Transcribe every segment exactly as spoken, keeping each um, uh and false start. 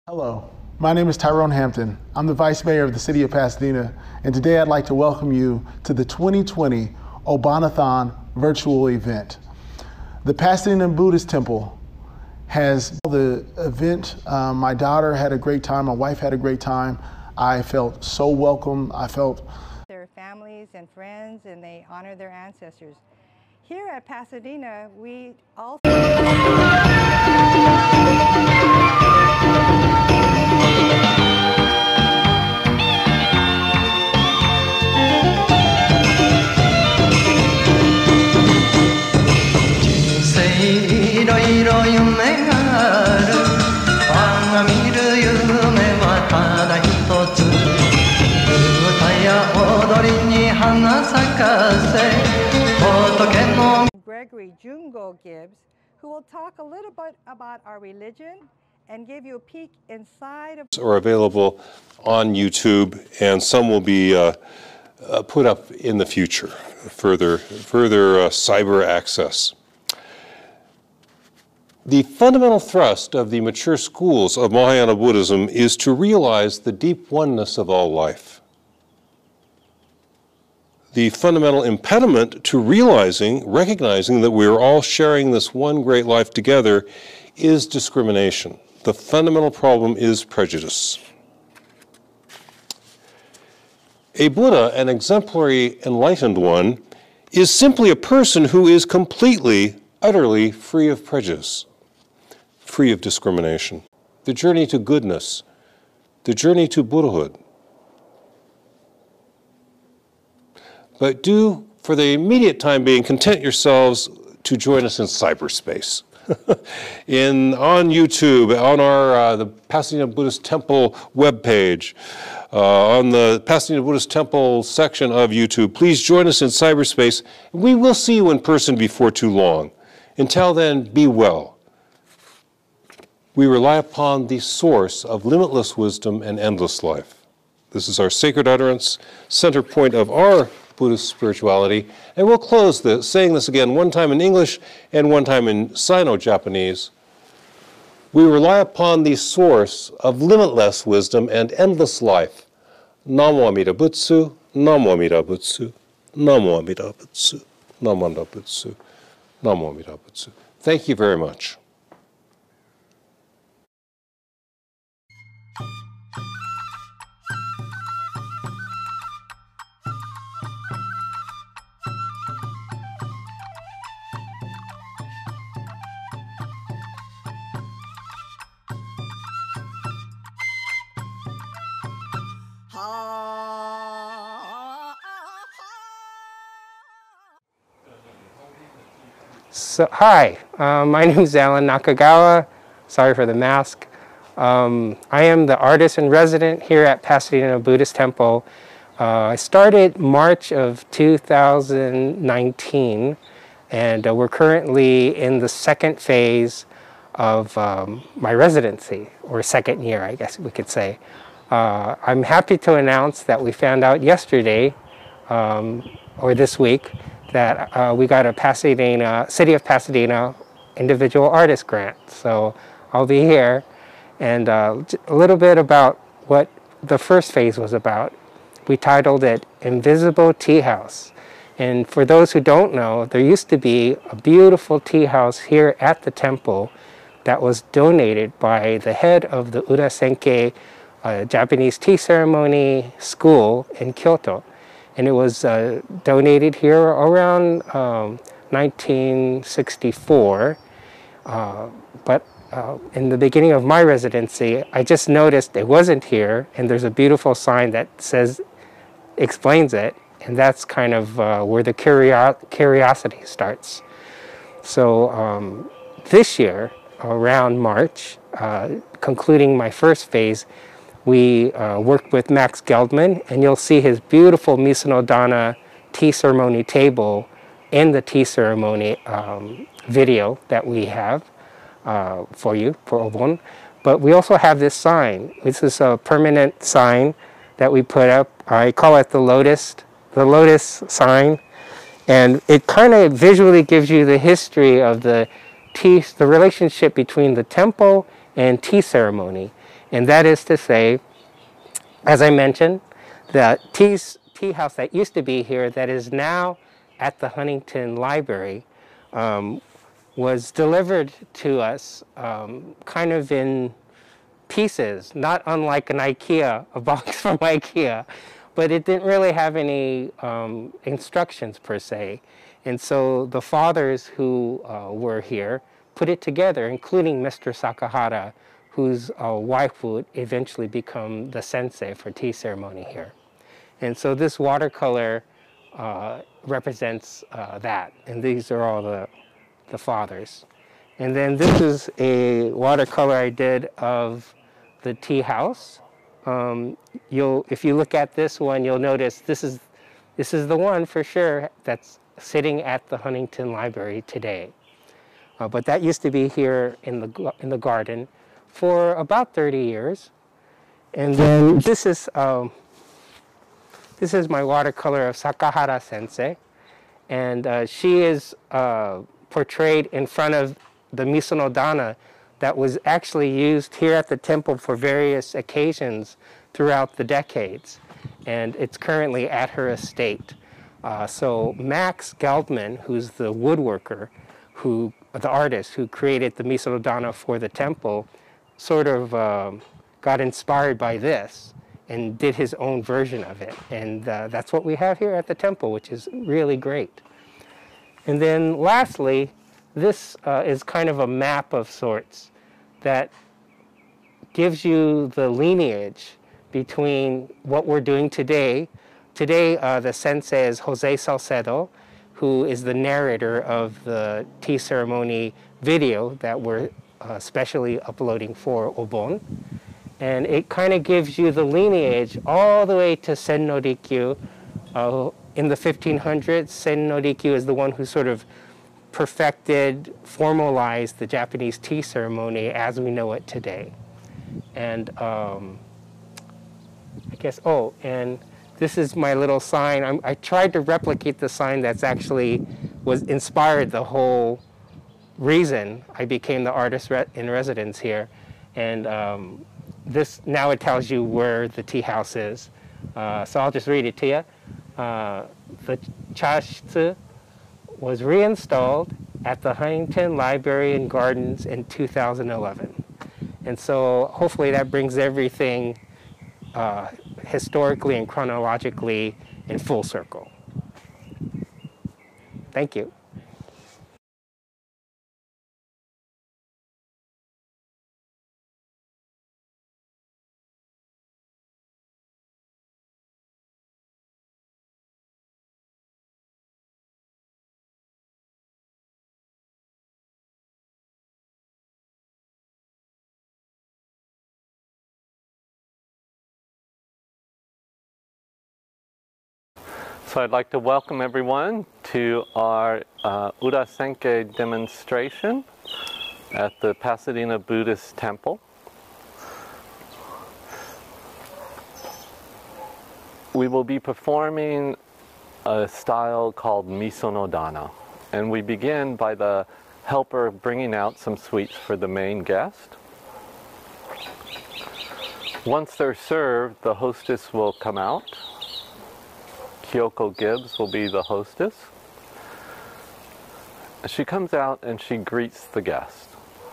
Hello, my name is Tyrone Hampton. I'm the Vice Mayor of the City of Pasadena, and today I'd like to welcome you to the twenty twenty Obanathon virtual event. The Pasadena Buddhist Temple has the event. Um, my daughter had a great time, my wife had a great time. I felt so welcome. I felt their families and friends, and they honor their ancestors. Here at Pasadena, we also Gregory Jungo Gibbs, who will talk a little bit about our religion and give you a peek inside of are available on YouTube, and some will be uh, uh, put up in the future, further, further uh, cyber access. The fundamental thrust of the mature schools of Mahayana Buddhism is to realize the deep oneness of all life. The fundamental impediment to realizing, recognizing that we are all sharing this one great life together is discrimination. The fundamental problem is prejudice. A Buddha, an exemplary enlightened one, is simply a person who is completely, utterly free of prejudice, free of discrimination. The journey to goodness, the journey to Buddhahood. But do, for the immediate time being, content yourselves to join us in cyberspace. in, on YouTube, on our, uh, the Pasadena Buddhist Temple webpage, uh, on the Pasadena Buddhist Temple section of YouTube, please join us in cyberspace. We will see you in person before too long. Until then, be well. We rely upon the source of limitless wisdom and endless life. This is our sacred utterance, center point of our Buddhist spirituality, and we'll close this, saying this again, one time in English and one time in Sino-Japanese. We rely upon the source of limitless wisdom and endless life. Namo Amida Butsu, Namo Amida Butsu, Namo Amida Butsu, Namo Amida Butsu, Namo Amida Butsu. Thank you very much. So, hi, uh, my name is Alan Nakagawa. Sorry for the mask. Um, I am the artist in resident here at Pasadena Buddhist Temple. Uh, I started March of two thousand nineteen, and uh, we're currently in the second phase of um, my residency, or second year, I guess we could say. Uh, I'm happy to announce that we found out yesterday, um, or this week, that uh, we got a Pasadena, City of Pasadena individual artist grant. So I'll be here, and uh, a little bit about what the first phase was about. We titled it Invisible Tea House. And for those who don't know, there used to be a beautiful tea house here at the temple that was donated by the head of the Ura Senkei uh, Japanese tea ceremony school in Kyoto. And it was uh, donated here around um, nineteen sixty-four. Uh, but uh, in the beginning of my residency, I just noticed it wasn't here, and there's a beautiful sign that says, explains it, and that's kind of uh, where the curio curiosity starts. So um, this year, around March, uh, concluding my first phase, we uh, worked with Max Geldman, and you'll see his beautiful Misunodana tea ceremony table in the tea ceremony um, video that we have uh, for you, for Obon. But we also have this sign. This is a permanent sign that we put up. I call it the lotus, the lotus sign. And it kind of visually gives you the history of the tea, the relationship between the temple and tea ceremony. And that is to say, as I mentioned, the tea, tea house that used to be here that is now at the Huntington Library um, was delivered to us um, kind of in pieces, not unlike an IKEA, a box from IKEA, but it didn't really have any um, instructions per se. And so the fathers who uh, were here put it together, including Mister Sakahara, whose uh, wife would eventually become the sensei for tea ceremony here. And so this watercolor uh, represents uh, that, and these are all the, the fathers. And then this is a watercolor I did of the tea house. Um, you'll, if you look at this one, you'll notice this is, this is the one for sure that's sitting at the Huntington Library today. Uh, but that used to be here in the, in the garden for about thirty years. And then this is, um, this is my watercolor of Sakahara Sensei. And uh, she is uh, portrayed in front of the Misonodana that was actually used here at the temple for various occasions throughout the decades. And it's currently at her estate. Uh, so Max Geldman, who's the woodworker, who, the artist who created the Misonodana for the temple, sort of um, got inspired by this and did his own version of it. And uh, that's what we have here at the temple, which is really great. And then lastly, this uh, is kind of a map of sorts that gives you the lineage between what we're doing today. Today, uh, the sensei is Jose Salcedo, who is the narrator of the tea ceremony video that we're uh, specially uploading for Obon. And it kind of gives you the lineage all the way to Sen no Rikyu. Uh, in the fifteen hundreds, Sen no Rikyu is the one who sort of perfected, formalized the Japanese tea ceremony as we know it today. And um, I guess, oh, and this is my little sign. I'm, I tried to replicate the sign that's actually was inspired the whole reason I became the artist re in residence here. And um, this, now it tells you where the tea house is. Uh, so I'll just read it to you. Uh, the chashitsu was reinstalled at the Huntington Library and Gardens in two thousand eleven. And so hopefully that brings everything uh, historically and chronologically in full circle. Thank you. So I'd like to welcome everyone to our uh, Urasenke demonstration at the Pasadena Buddhist Temple. We will be performing a style called Misonodana, and we begin by the helper bringing out some sweets for the main guest. Once they're served, the hostess will come out. Kyoko Gibbs will be the hostess. She comes out and she greets the guest.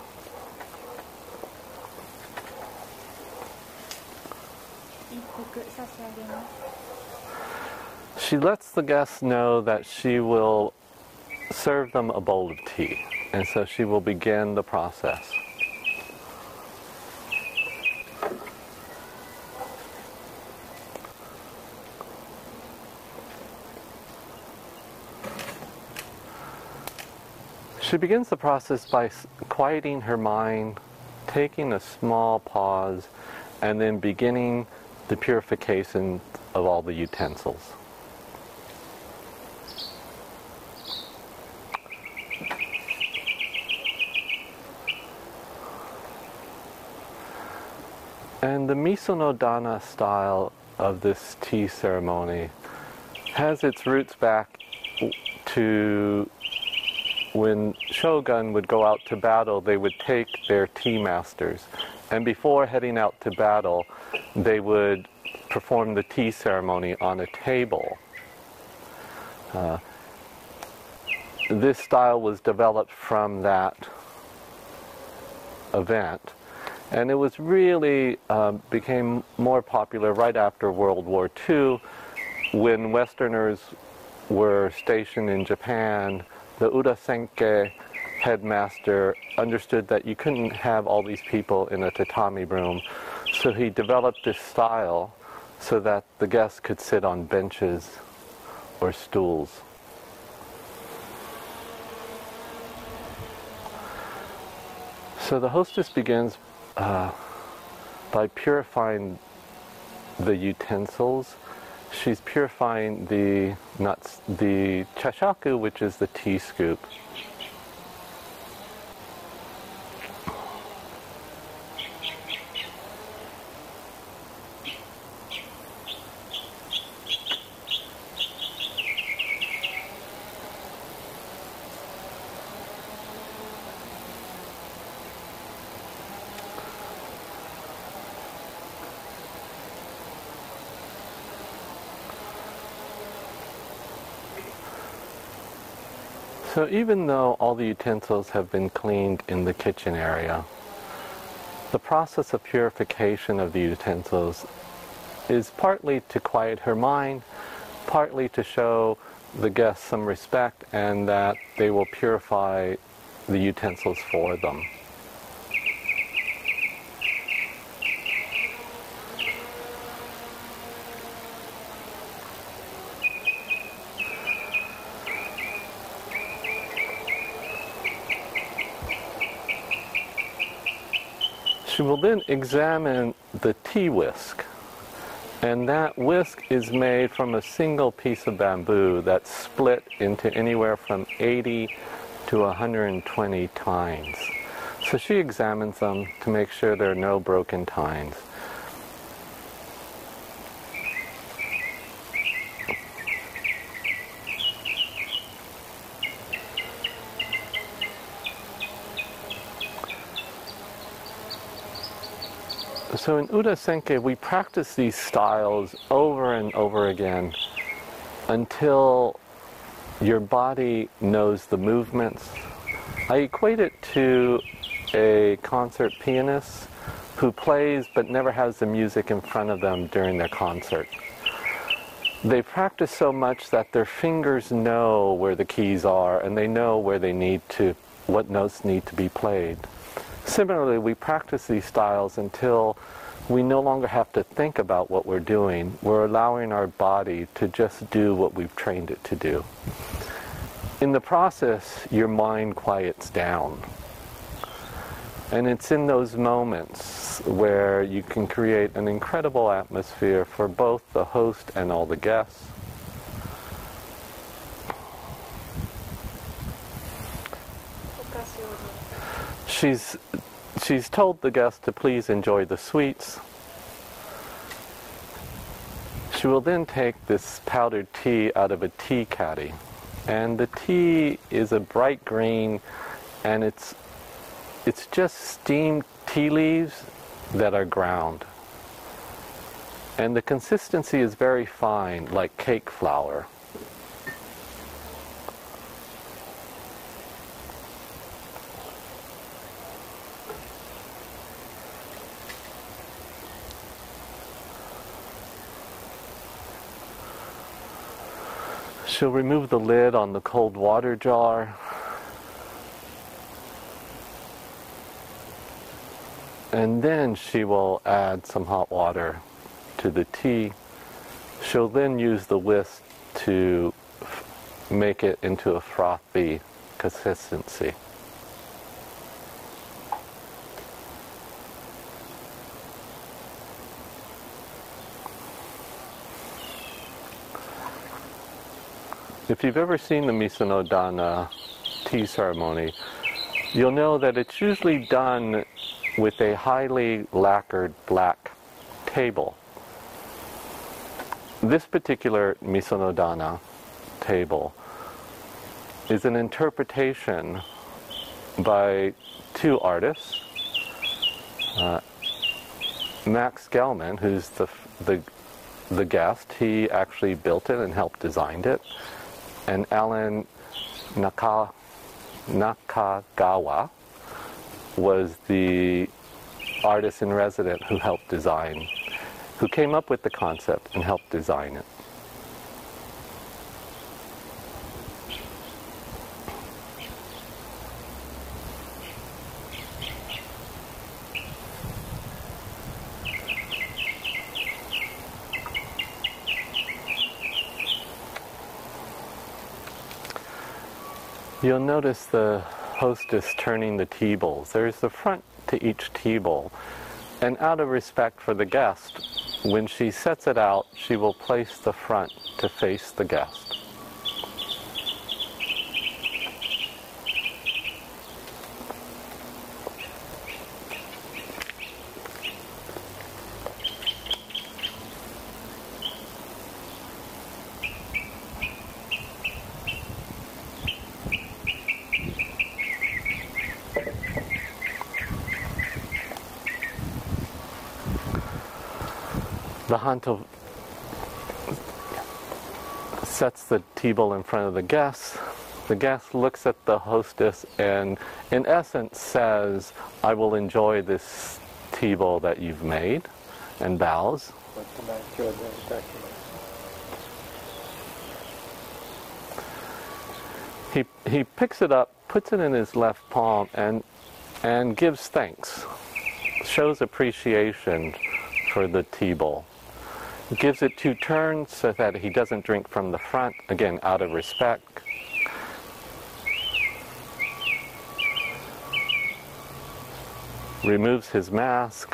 She lets the guests know that she will serve them a bowl of tea, and so she will begin the process. She begins the process by quieting her mind, taking a small pause, and then beginning the purification of all the utensils. And the Misonodana style of this tea ceremony has its roots back to when shogun would go out to battle. They would take their tea masters And before heading out to battle, they would perform the tea ceremony on a table. Uh, this style was developed from that event, and it was really uh, became more popular right after World War Two, when Westerners were stationed in Japan. The Uda Senke headmaster understood that you couldn't have all these people in a tatami room, so he developed this style so that the guests could sit on benches or stools. So the hostess begins uh, by purifying the utensils. She's purifying the nuts, the chashaku, which is the tea scoop. So even though all the utensils have been cleaned in the kitchen area, the process of purification of the utensils is partly to quiet her mind, partly to show the guests some respect and that they will purify the utensils for them. She will then examine the tea whisk, and that whisk is made from a single piece of bamboo that's split into anywhere from eighty to one hundred twenty tines. So she examines them to make sure there are no broken tines. So in Uda Senke, we practice these styles over and over again until your body knows the movements. I equate it to a concert pianist who plays but never has the music in front of them during their concert. They practice so much that their fingers know where the keys are and they know where they need to, what notes need to be played. Similarly, we practice these styles until we no longer have to think about what we're doing. We're allowing our body to just do what we've trained it to do. In the process, your mind quiets down. And it's in those moments where you can create an incredible atmosphere for both the host and all the guests. She's, she's told the guests to please enjoy the sweets. She will then take this powdered tea out of a tea caddy. And the tea is a bright green, and it's, it's just steamed tea leaves that are ground. And the consistency is very fine, like cake flour. She'll remove the lid on the cold water jar. And then she will add some hot water to the tea. She'll then use the whisk to make it into a frothy consistency. If you've ever seen the Misono Dana tea ceremony, you'll know that it's usually done with a highly lacquered black table. This particular Misono Dana table is an interpretation by two artists, uh, Max Gelman, who's the, the, the guest, he actually built it and helped design it. And Alan Naka, Nakagawa was the artist in residence who helped design, who came up with the concept and helped design it. You'll notice the hostess turning the tea bowls. There's the front to each tea bowl. And out of respect for the guest, when she sets it out, she will place the front to face the guest. The Hanto sets the tea bowl in front of the guest. The guest looks at the hostess and, in essence, says, "I will enjoy this tea bowl that you've made," and bows. He, he picks it up, puts it in his left palm, and, and gives thanks, shows appreciation for the tea bowl. Gives it two turns so that he doesn't drink from the front, again, out of respect. Removes his mask.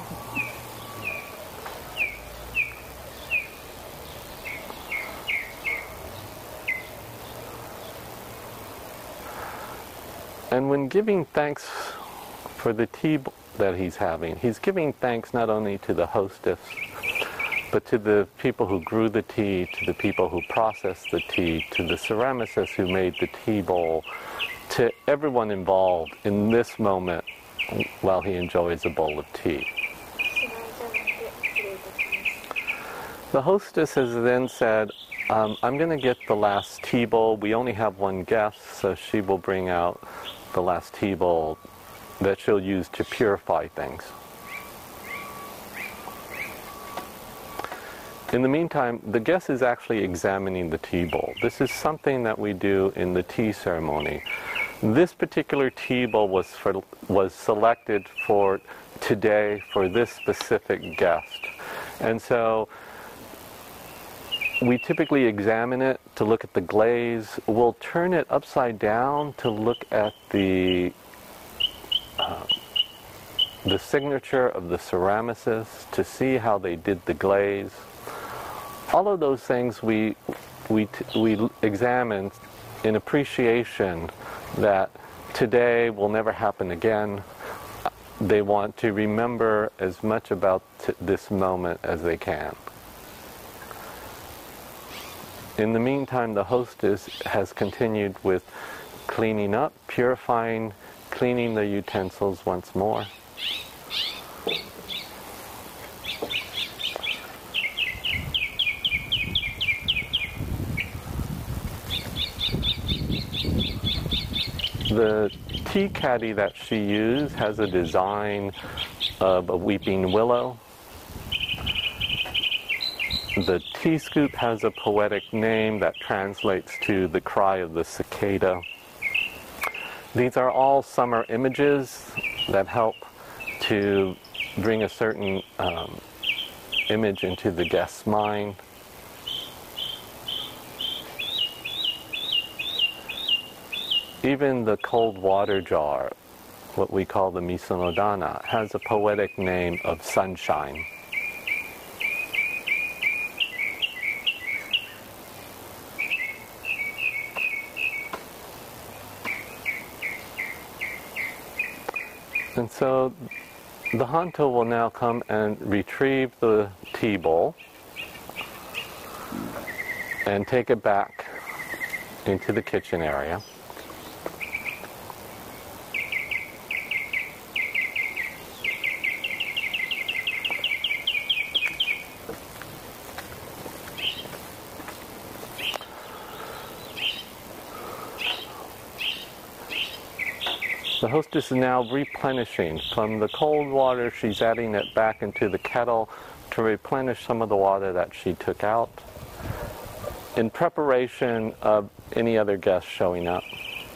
And when giving thanks for the tea that he's having, he's giving thanks not only to the hostess, but to the people who grew the tea, to the people who processed the tea, to the ceramicist who made the tea bowl, to everyone involved in this moment while he enjoys a bowl of tea. The hostess has then said, um, I'm going to get the last tea bowl. We only have one guest, so she will bring out the last tea bowl that she'll use to purify things. In the meantime, the guest is actually examining the tea bowl. This is something that we do in the tea ceremony. This particular tea bowl was, for, was selected for today for this specific guest. And so we typically examine it to look at the glaze. We'll turn it upside down to look at the uh, the signature of the ceramicist, to see how they did the glaze. All of those things we, we, we examine in appreciation that today will never happen again. They want to remember as much about t this moment as they can. In the meantime, the hostess has continued with cleaning up, purifying, cleaning the utensils once more. The tea caddy that she used has a design of a weeping willow. The tea scoop has a poetic name that translates to the cry of the cicada. These are all summer images that help to bring a certain um, image into the guest's mind. Even the cold water jar, what we call the misonodana, has a poetic name of sunshine. And so the Hanto will now come and retrieve the tea bowl and take it back into the kitchen area. hostess is now replenishing. From the cold water, she's adding it back into the kettle to replenish some of the water that she took out in preparation of any other guests showing up.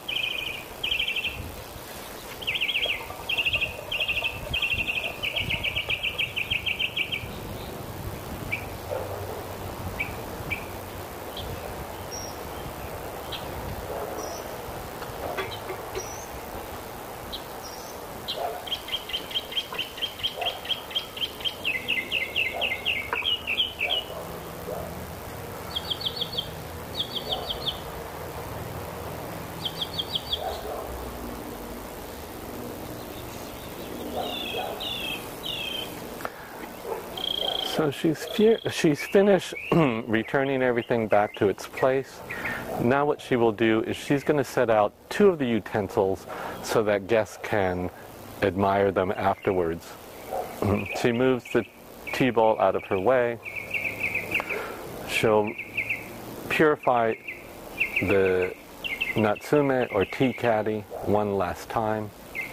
So she's, she's finished returning everything back to its place. Now what she will do is she's going to set out two of the utensils so that guests can admire them afterwards. She moves the tea bowl out of her way. She'll purify the natsume or tea caddy one last time.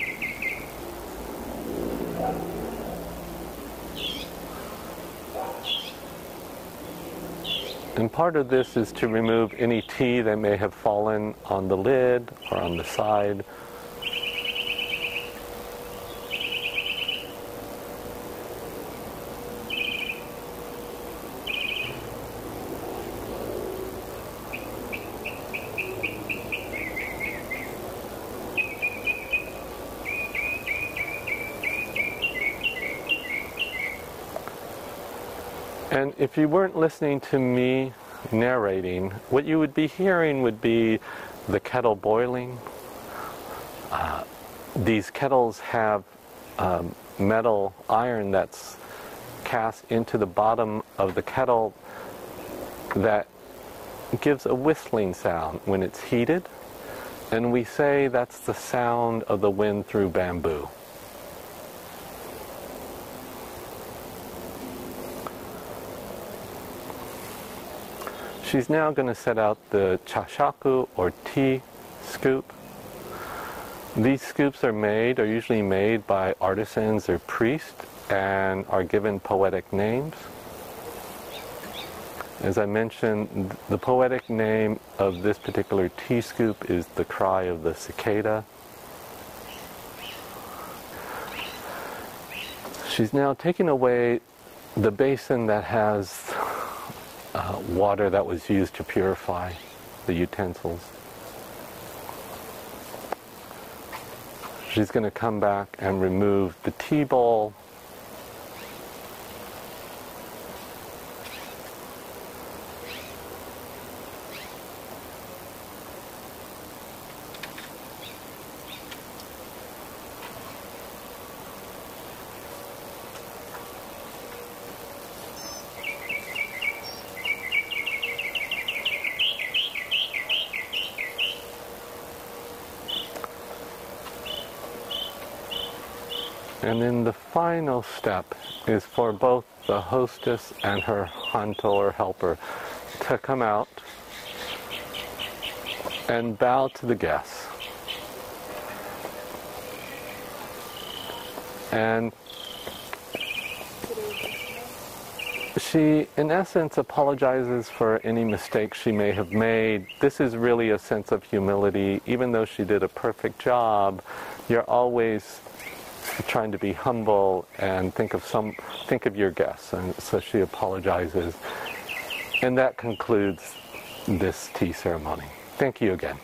And part of this is to remove any tea that may have fallen on the lid or on the side. And if you weren't listening to me narrating, what you would be hearing would be the kettle boiling. Uh, these kettles have um, metal iron that's cast into the bottom of the kettle that gives a whistling sound when it's heated. And we say that's the sound of the wind through bamboo. She's now going to set out the chashaku, or tea scoop. These scoops are made, are usually made by artisans or priests, and are given poetic names. As I mentioned, the poetic name of this particular tea scoop is The Cry of the Cicada. She's now taking away the basin that has Uh, water that was used to purify the utensils. She's going to come back and remove the tea bowl. And then the final step is for both the hostess and her hanto or helper to come out and bow to the guests. And she, in essence, apologizes for any mistakes she may have made. This is really a sense of humility. Even though she did a perfect job, you're always trying to be humble and think of some, think of your guests. And so she apologizes. And that concludes this tea ceremony. Thank you again.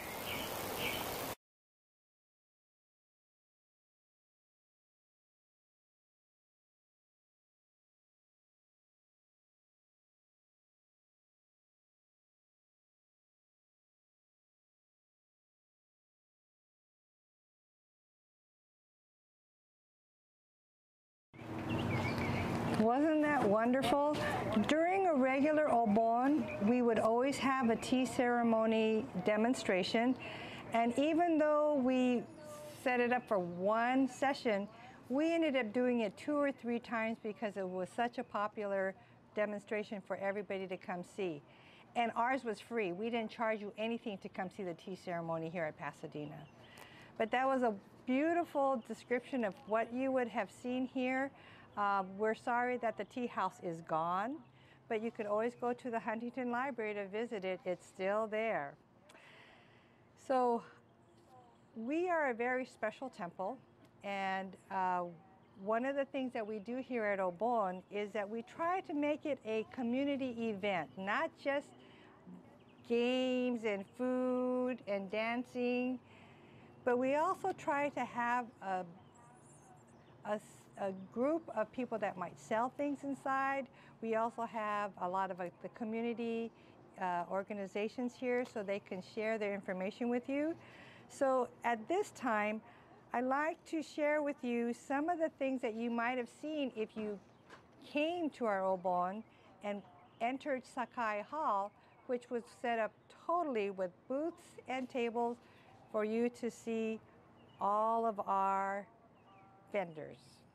Wasn't that wonderful? During a regular obon, we would always have a tea ceremony demonstration. And even though we set it up for one session, we ended up doing it two or three times because it was such a popular demonstration for everybody to come see. And ours was free. We didn't charge you anything to come see the tea ceremony here at Pasadena. But that was a beautiful description of what you would have seen here. Uh, we're sorry that the tea house is gone, but you could always go to the Huntington Library to visit it. It's still there. So we are a very special temple, and uh, one of the things that we do here at Obon is that we try to make it a community event, not just games and food and dancing, but we also try to have a, a, a group of people that might sell things inside. We also have a lot of uh, the community uh, organizations here so they can share their information with you. So at this time, I'd like to share with you some of the things that you might have seen if you came to our Obon and entered Sakai Hall, which was set up totally with booths and tables for you to see all of our vendors.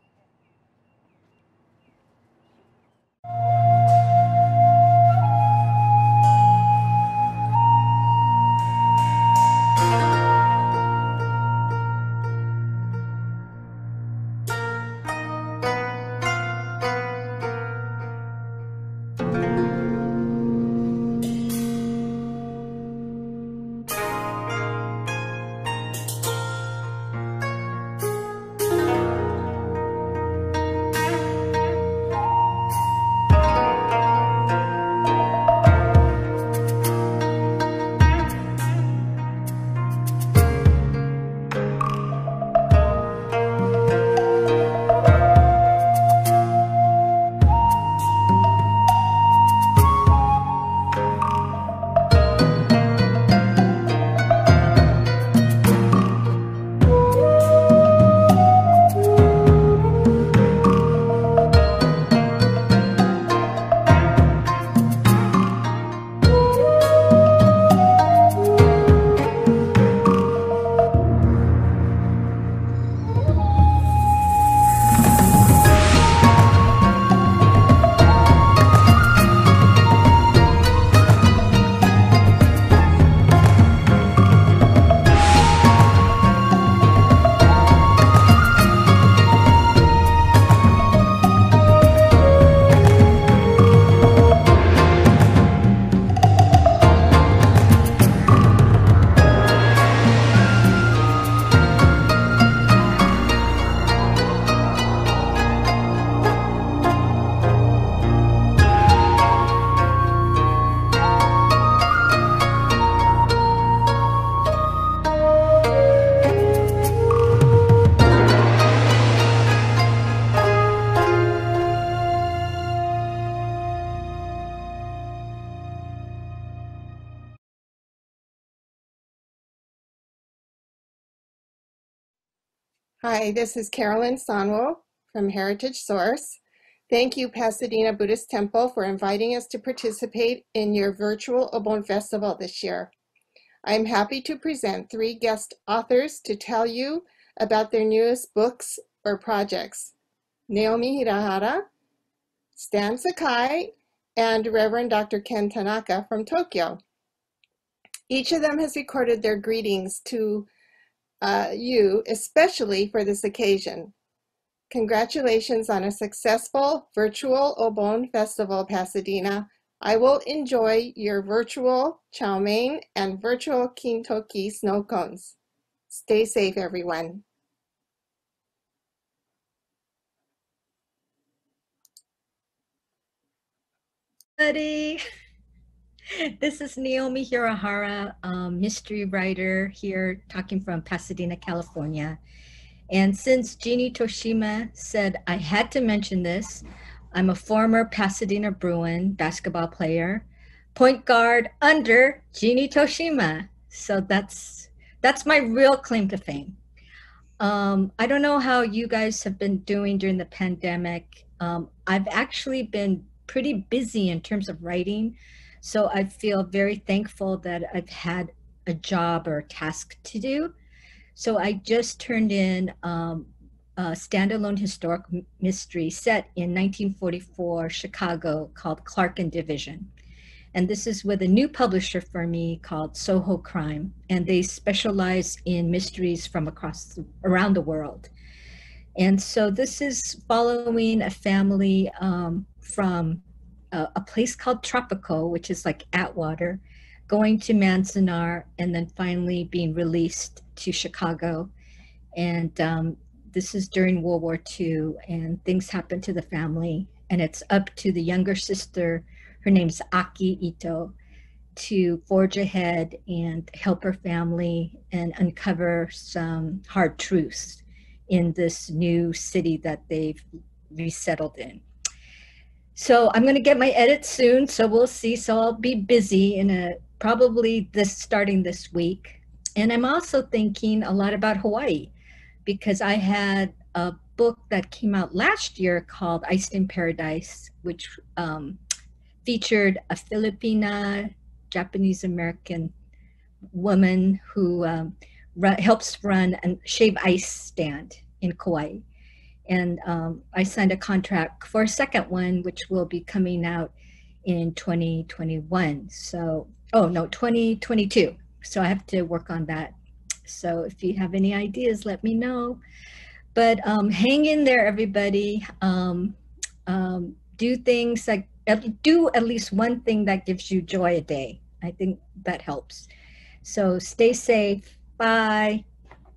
Hi, this is Carolyn Sonwo from Heritage Source. Thank you, Pasadena Buddhist Temple, for inviting us to participate in your virtual Obon Festival this year. I'm happy to present three guest authors to tell you about their newest books or projects: Naomi Hirahara, Stan Sakai, and Reverend Doctor Ken Tanaka from Tokyo. Each of them has recorded their greetings to uh, you, especially for this occasion. Congratulations on a successful virtual Obon Festival, Pasadena. I will enjoy your virtual chow mein and virtual Kintoki snow cones. Stay safe, everyone. Buddy. This is Naomi Hirahara, um, mystery writer here, talking from Pasadena, California. And since Jeannie Toshima said I had to mention this, I'm a former Pasadena Bruin basketball player, point guard under Jeannie Toshima. So that's that's my real claim to fame. Um, I don't know how you guys have been doing during the pandemic. Um, I've actually been pretty busy in terms of writing. So I feel very thankful that I've had a job or a task to do. So I just turned in um, a standalone historic mystery set in nineteen forty-four Chicago called Clark and Division. And this is with a new publisher for me called Soho Crime. And they specialize in mysteries from across, the, around the world. And so this is following a family um, from a, a place called Tropico, which is like Atwater, going to Manzanar, and then finally being released to Chicago. And um, this is during World War Two, and things happen to the family. And it's up to the younger sister, her name's Aki Ito, to forge ahead and help her family and uncover some hard truths in this new city that they've resettled in. So I'm going to get my edit soon, so we'll see. So I'll be busy in a probably this starting this week. And I'm also thinking a lot about Hawaii, because I had a book that came out last year called Iced in Paradise, which um, featured a Filipina Japanese American woman who um, run, helps run a shave ice stand in Kauai. And um, I signed a contract for a second one, which will be coming out in twenty twenty-one. So, oh no, twenty twenty-two. So I have to work on that. So if you have any ideas, let me know. But um, hang in there, everybody. Um, um, do things like, do at least one thing that gives you joy a day. I think that helps. So stay safe. Bye.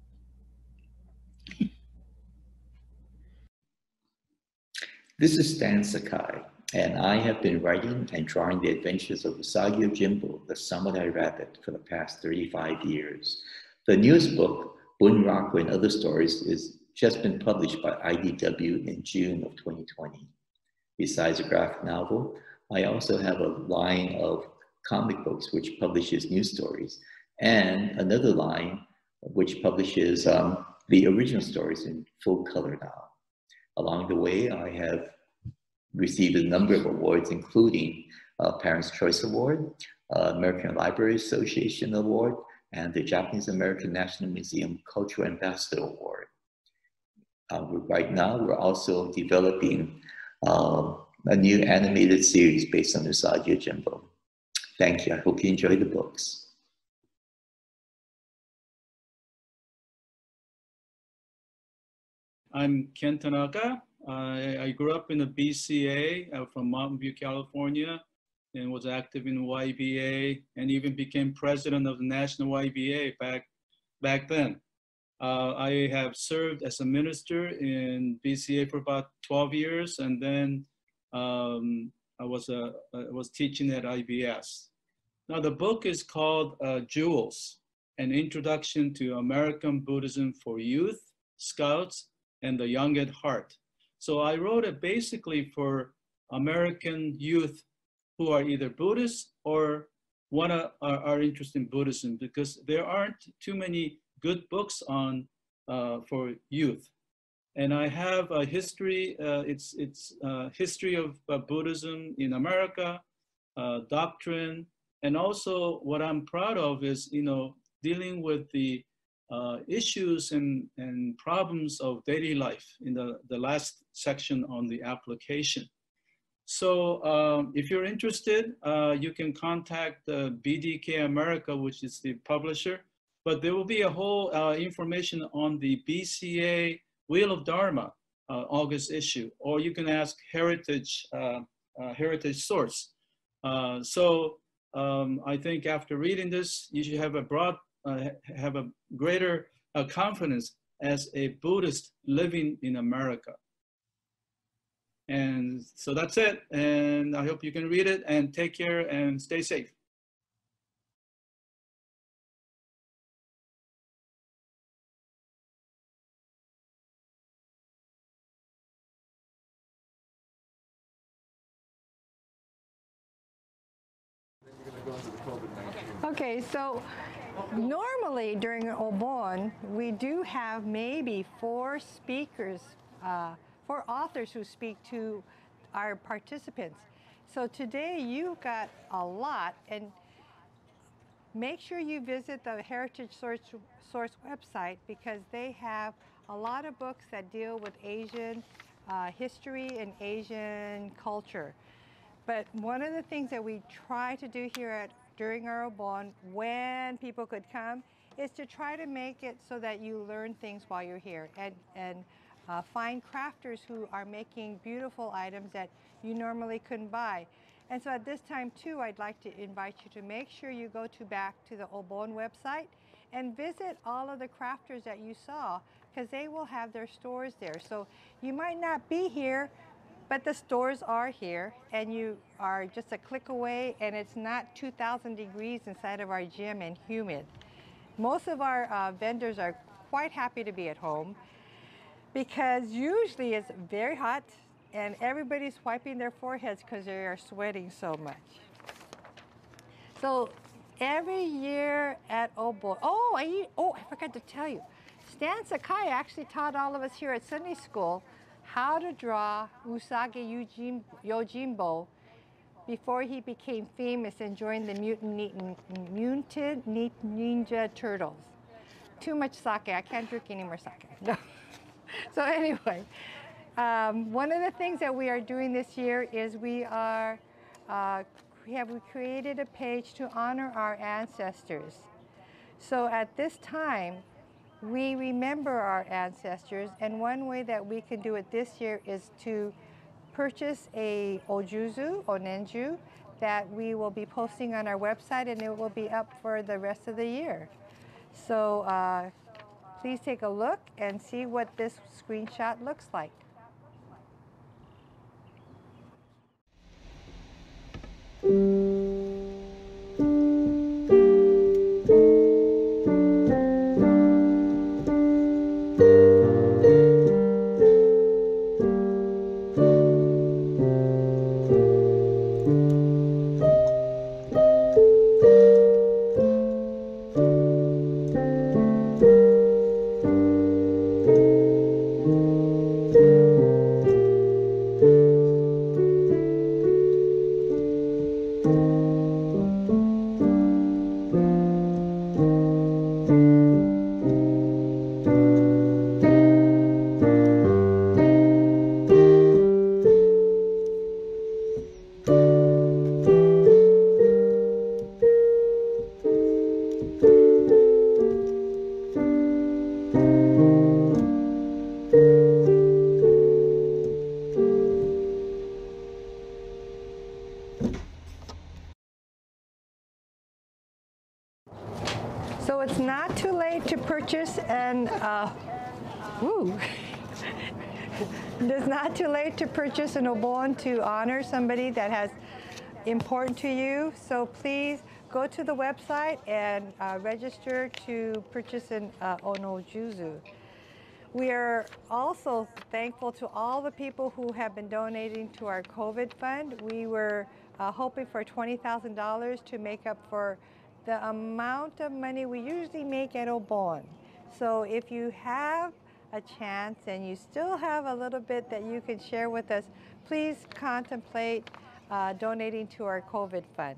This is Stan Sakai, and I have been writing and drawing the adventures of Usagi Yojimbo, the Samurai Rabbit, for the past thirty-five years. The newest book, Bunraku and Other Stories, is just been published by I D W in June of twenty twenty. Besides a graphic novel, I also have a line of comic books which publishes news stories, and another line which publishes um, the original stories in full color now. Along the way, I have received a number of awards, including uh, Parents' Choice Award, uh, American Library Association Award, and the Japanese American National Museum Cultural Ambassador Award. Uh, right now, we're also developing uh, a new animated series based on Usagi Yojimbo. Thank you. I hope you enjoy the books. I'm Ken Tanaka. I, I grew up in the B C A uh, from Mountain View, California, and was active in Y B A, and even became president of the National Y B A back, back then. Uh, I have served as a minister in B C A for about twelve years, and then um, I was, a, I was teaching at I B S. Now the book is called uh, Jewels, An Introduction to American Buddhism for Youth, Scouts, and the Young at Heart. So I wrote it basically for American youth who are either Buddhists or wanna, are, are interested in Buddhism, because there aren't too many good books on uh, for youth. And I have a history, uh, it's, it's uh, history of uh, Buddhism in America, uh, doctrine, and also what I'm proud of is, you know, dealing with the Uh, issues and, and problems of daily life in the, the last section on the application. So um, if you're interested, uh, you can contact uh, B D K America, which is the publisher, but there will be a whole uh, information on the B C A Wheel of Dharma uh, August issue, or you can ask Heritage, uh, uh, Heritage Source. Uh, so um, I think after reading this, you should have a broad Uh, have a greater uh, confidence as a Buddhist living in America. And so that's it. And I hope you can read it and take care and stay safe. Okay, so normally during Obon, we do have maybe four speakers, uh, four authors who speak to our participants. So today you've got a lot, and make sure you visit the Heritage Source, Source website, because they have a lot of books that deal with Asian uh, history and Asian culture. But one of the things that we try to do here at during our Obon, when people could come, is to try to make it so that you learn things while you're here, and, and uh, find crafters who are making beautiful items that you normally couldn't buy. And so at this time too, I'd like to invite you to make sure you go to back to the Obon website and visit all of the crafters that you saw, because they will have their stores there. So you might not be here, but the stores are here, and you are just a click away, and it's not two thousand degrees inside of our gym and humid. Most of our uh, vendors are quite happy to be at home, because usually it's very hot and everybody's wiping their foreheads because they are sweating so much. So every year at Obon, oh, I, oh, I forgot to tell you, Stan Sakai actually taught all of us here at Sunday school how to draw Usagi Yojimbo before he became famous and joined the Mutant, Mutant Ninja Turtles. Too much sake, I can't drink any more sake. No. So anyway, um, one of the things that we are doing this year is we are, uh, we have we created a page to honor our ancestors. So at this time, we remember our ancestors, and one way that we can do it this year is to purchase a ojuzu, onenju, that we will be posting on our website, and it will be up for the rest of the year. So uh, please take a look and see what this screenshot looks like. So it's not too late to purchase an, uh, woo. It's not too late to purchase an obon to honor somebody that has important to you. So please go to the website and uh, register to purchase an uh, onojuzu. We are also thankful to all the people who have been donating to our COVID fund. We were uh, hoping for twenty thousand dollars to make up for the amount of money we usually make at Obon. So if you have a chance and you still have a little bit that you can share with us, please contemplate uh, donating to our COVID fund.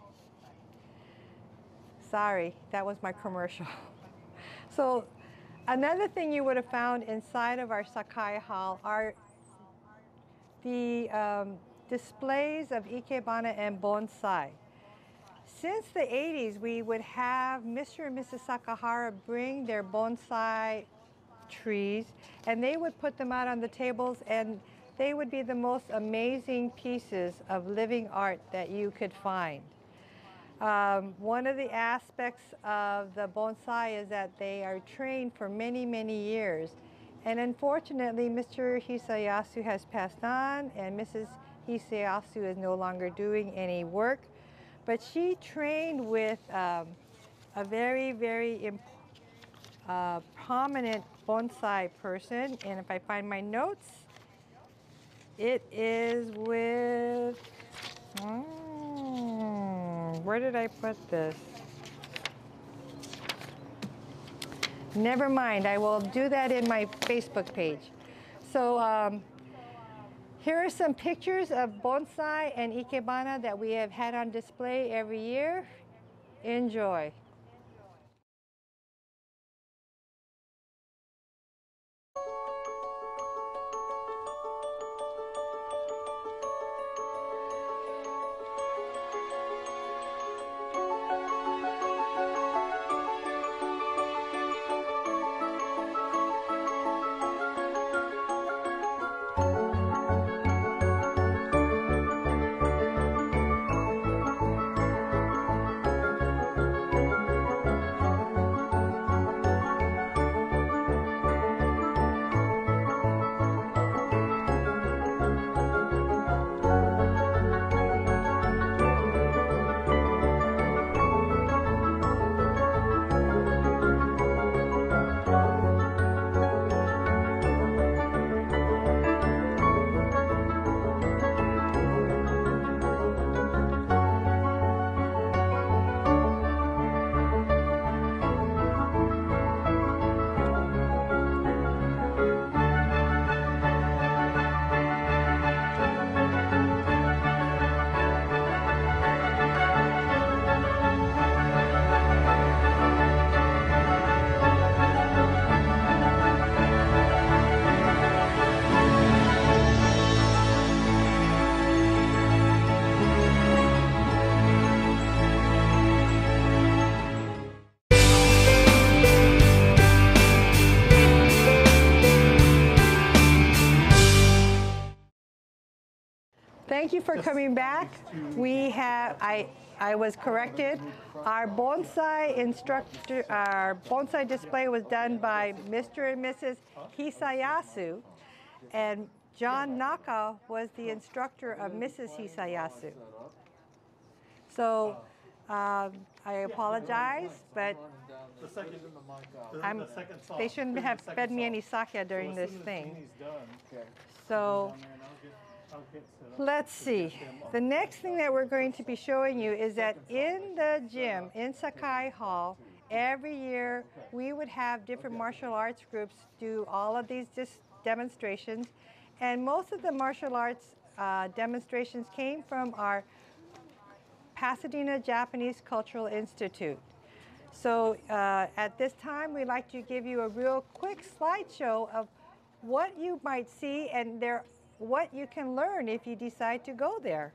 Sorry, that was my commercial. So another thing you would have found inside of our Sakai Hall are the um, displays of Ikebana and bonsai. Since the eighties, we would have Mister and Missus Sakahara bring their bonsai trees, and they would put them out on the tables, and they would be the most amazing pieces of living art that you could find. Um, one of the aspects of the bonsai is that they are trained for many, many years. And unfortunately, Mister Hisayasu has passed on, and Missus Hisayasu is no longer doing any work. But she trained with um, a very, very uh, prominent bonsai person. And if I find my notes, it is with, mm, where did I put this? Never mind, I will do that in my Facebook page. So um, here are some pictures of bonsai and ikebana that we have had on display every year. Enjoy. Thank you for coming back. We have, I, I was corrected. Our bonsai instructor, our bonsai display was done by Mister and Missus Hisayasu, and John Naka was the instructor of Missus Hisayasu. So um, I apologize, but I'm, they shouldn't have fed me any sake during this thing. So let's see. The next thing that we're going to be showing you is that in the gym, in Sakai Hall, every year we would have different martial arts groups do all of these dis demonstrations. And most of the martial arts uh, demonstrations came from our Pasadena Japanese Cultural Institute. So uh, at this time, we'd like to give you a real quick slideshow of what you might see and there, what you can learn if you decide to go there.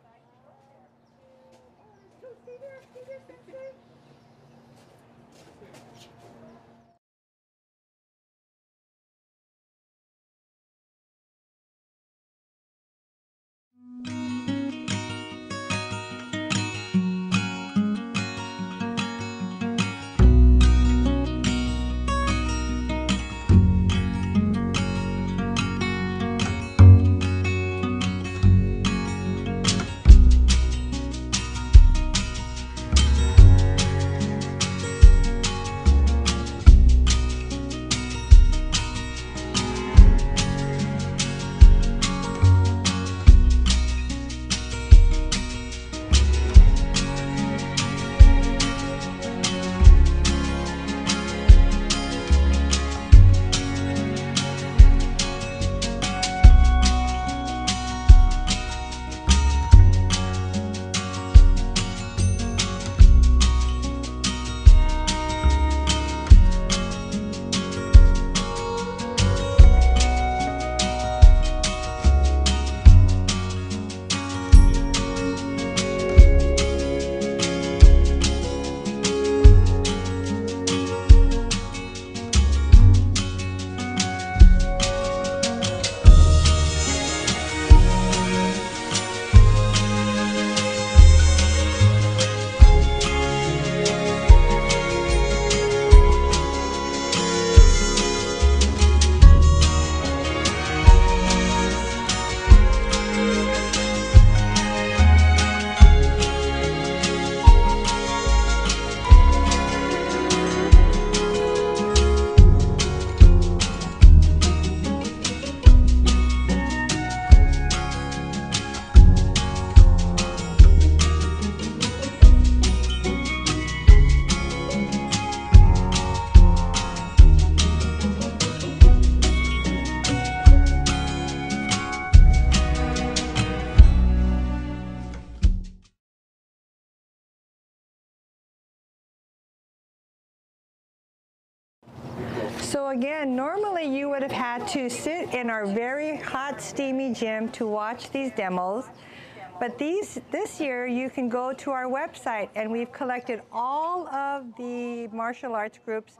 So again, normally you would have had to sit in our very hot, steamy gym to watch these demos. But these, this year, you can go to our website, and we've collected all of the martial arts groups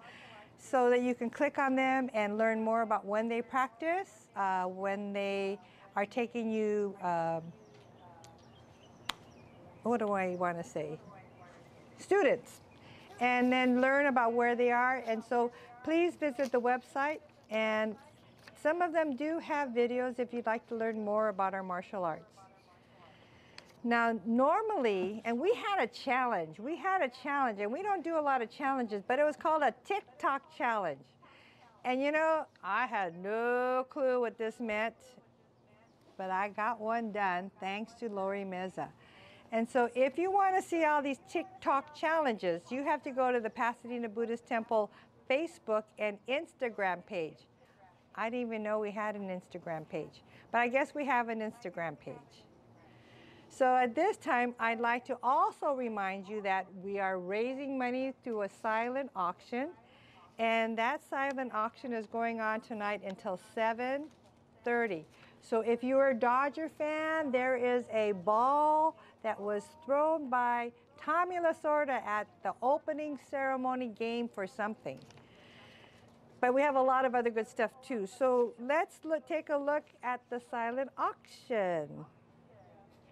so that you can click on them and learn more about when they practice, uh, when they are taking you, um, what do I want to say? Students. And then learn about where they are. And so please visit the website, and some of them do have videos if you'd like to learn more about our martial arts. Now, normally, and we had a challenge, we had a challenge, and we don't do a lot of challenges, but it was called a TikTok challenge. And you know, I had no clue what this meant, but I got one done thanks to Lori Meza. And so if you want to see all these TikTok challenges, you have to go to the Pasadena Buddhist Temple Facebook and Instagram page. I didn't even know we had an Instagram page, but I guess we have an Instagram page. So at this time, I'd like to also remind you that we are raising money through a silent auction, and that silent auction is going on tonight until seven thirty. So if you're a Dodger fan, there is a ball that was thrown by Tommy Lasorda at the opening ceremony game for something. But we have a lot of other good stuff too. So let's look, take a look at the silent auction.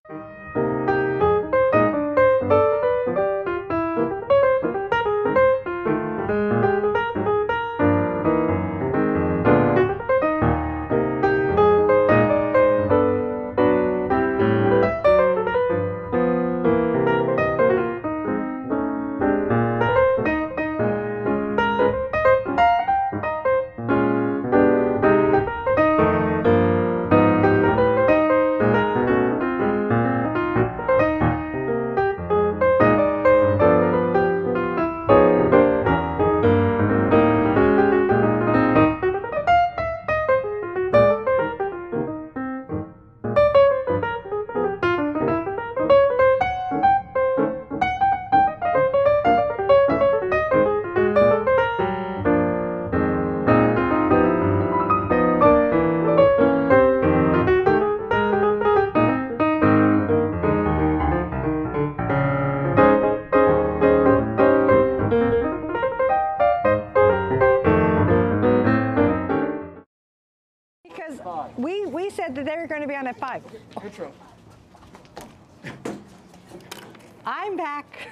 Because we, we said that they were going to be on at five. Intro. I'm back.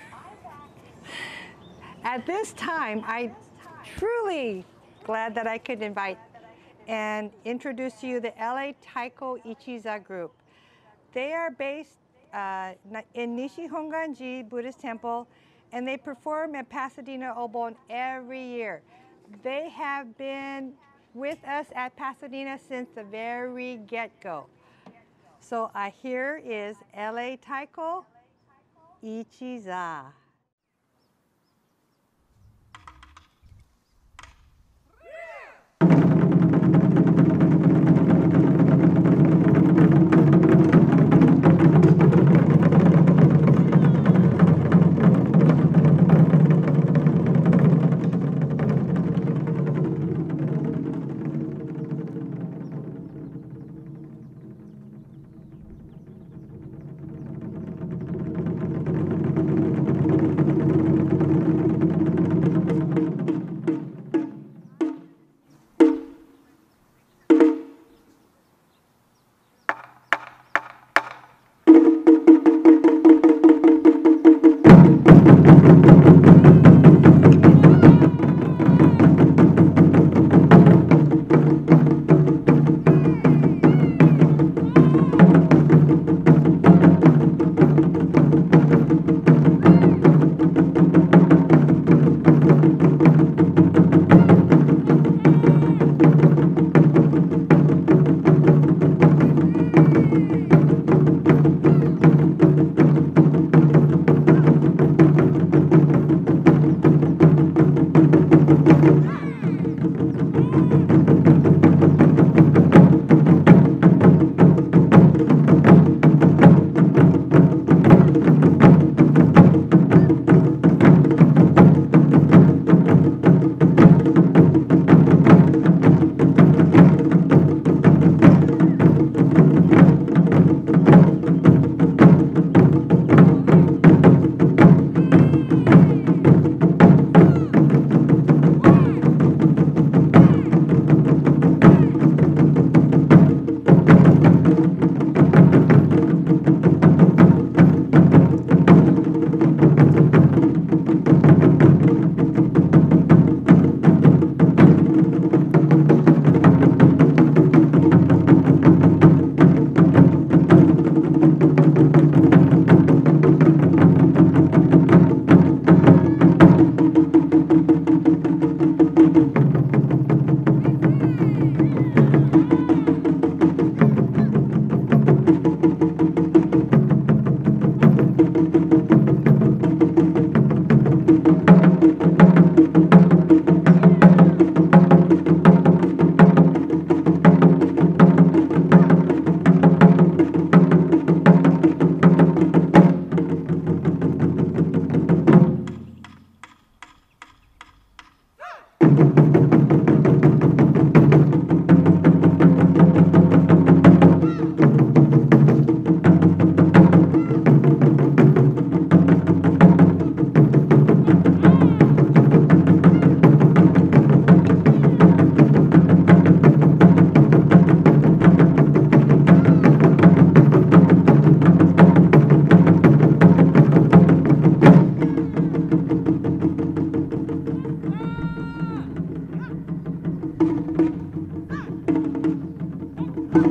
At this time, I truly glad that I could invite and introduce to you the L A Taiko Ichiza group. They are based uh, in Nishi-Honganji Buddhist Temple, and they perform at Pasadena Obon every year. They have been with us at Pasadena since the very get-go. So uh, here is L A Taiko Ichiza.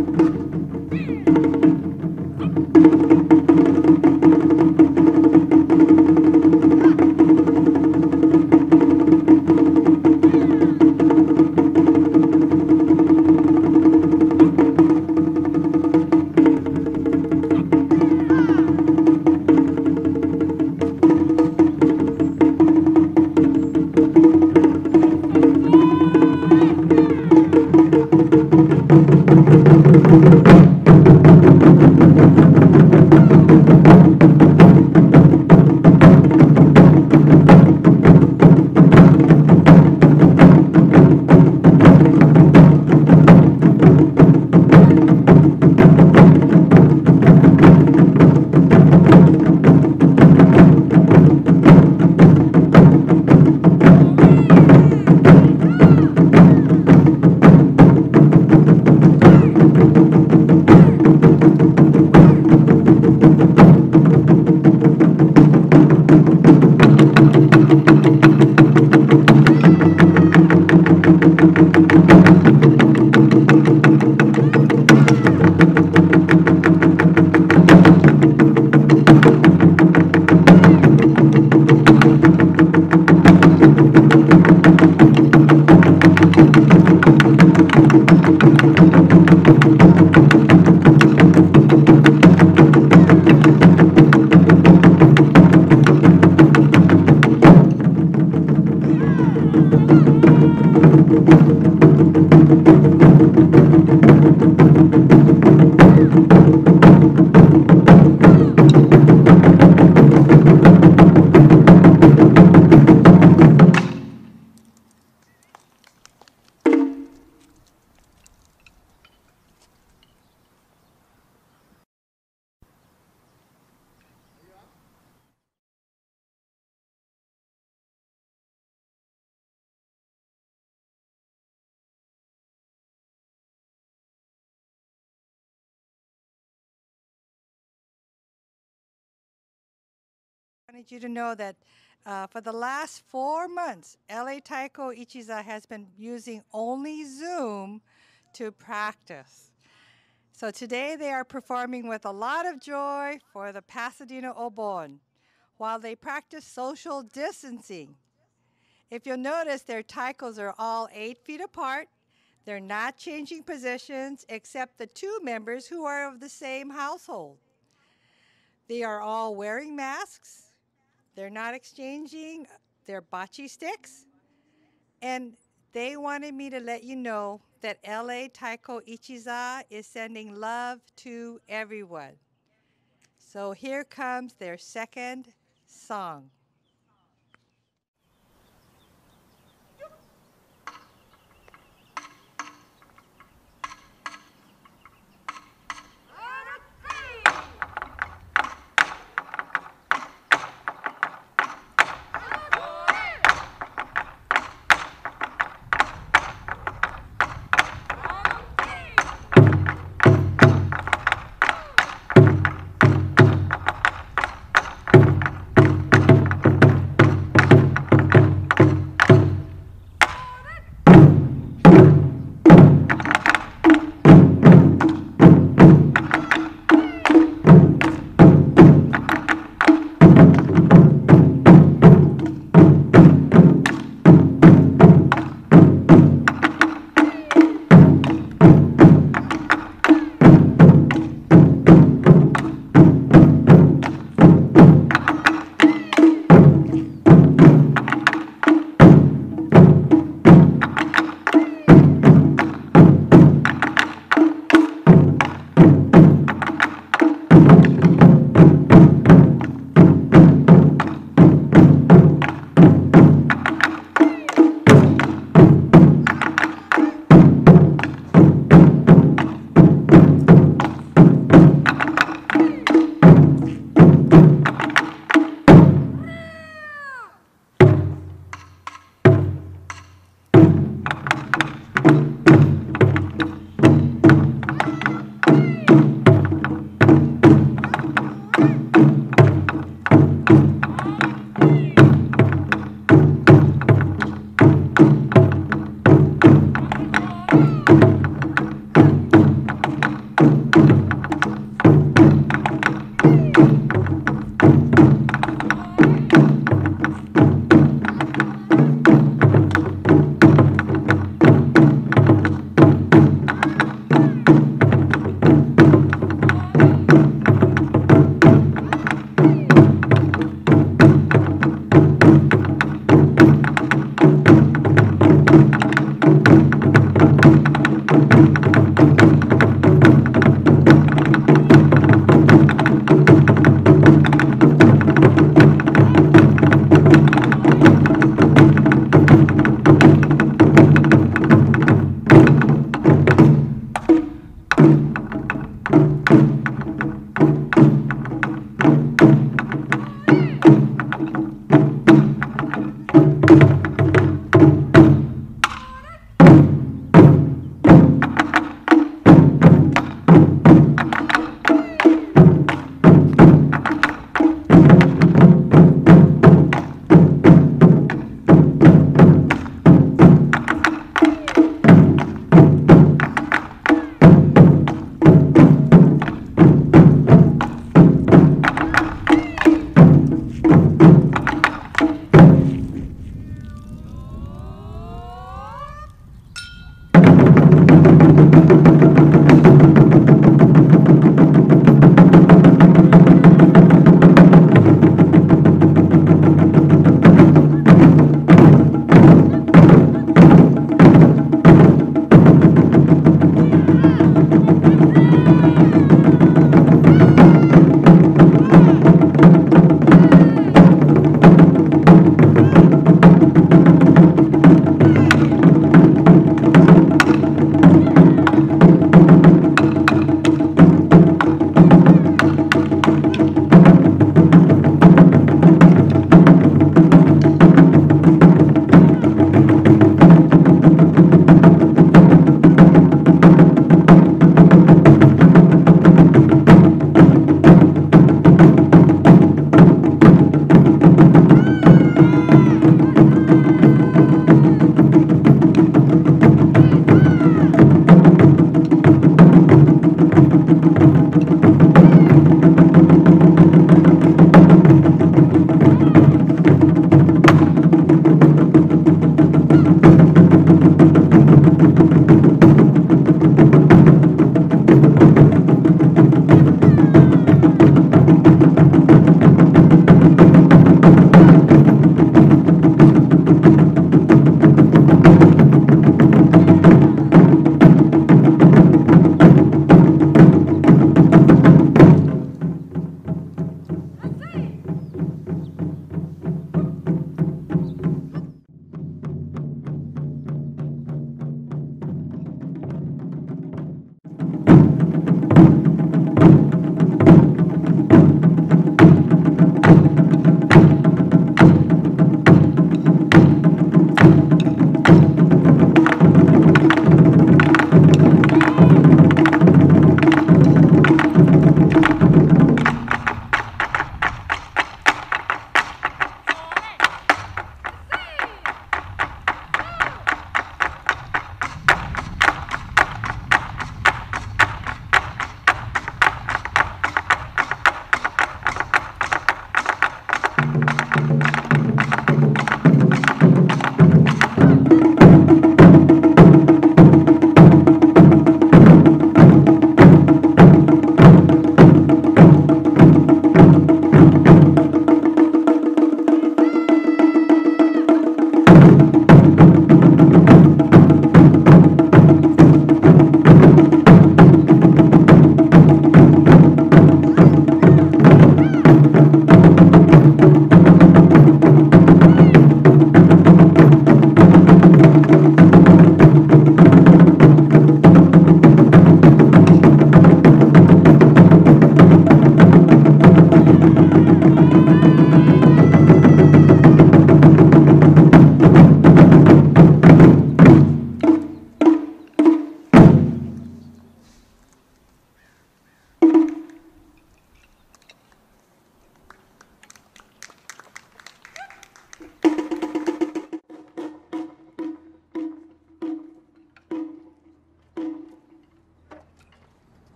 I wanted you to know that uh, for the last four months, L A Taiko Ichiza has been using only Zoom to practice. So today they are performing with a lot of joy for the Pasadena Obon while they practice social distancing. If you'll notice, their taikos are all eight feet apart. They're not changing positions except the two members who are of the same household. They are all wearing masks. They're not exchanging their bocce sticks. And they wanted me to let you know that L A Taiko Ichiza is sending love to everyone. So here comes their second song.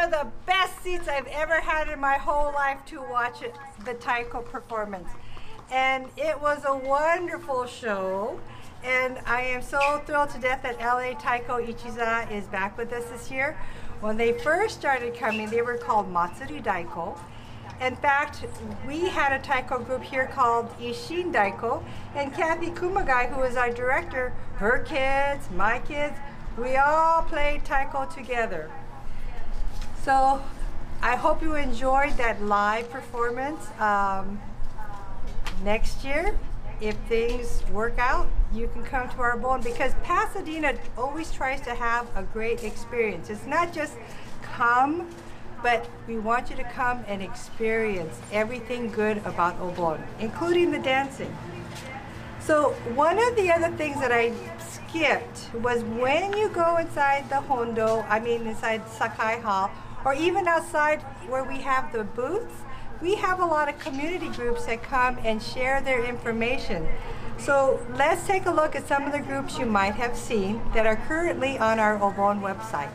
of the best seats I've ever had in my whole life to watch it, the taiko performance. And it was a wonderful show. And I am so thrilled to death that L A Taiko Ichiza is back with us this year. When they first started coming, they were called Matsuri Daiko. In fact, we had a taiko group here called Ishin Daiko, and Kathy Kumagai, who is our director, her kids, my kids, we all played taiko together. So I hope you enjoyed that live performance. Um, next year, if things work out, you can come to our Obon, because Pasadena always tries to have a great experience. It's not just come, but we want you to come and experience everything good about Obon, including the dancing. So one of the other things that I skipped was when you go inside the Hondo, I mean inside Sakai Hall, or even outside where we have the booths, we have a lot of community groups that come and share their information. So let's take a look at some of the groups you might have seen that are currently on our Obon website.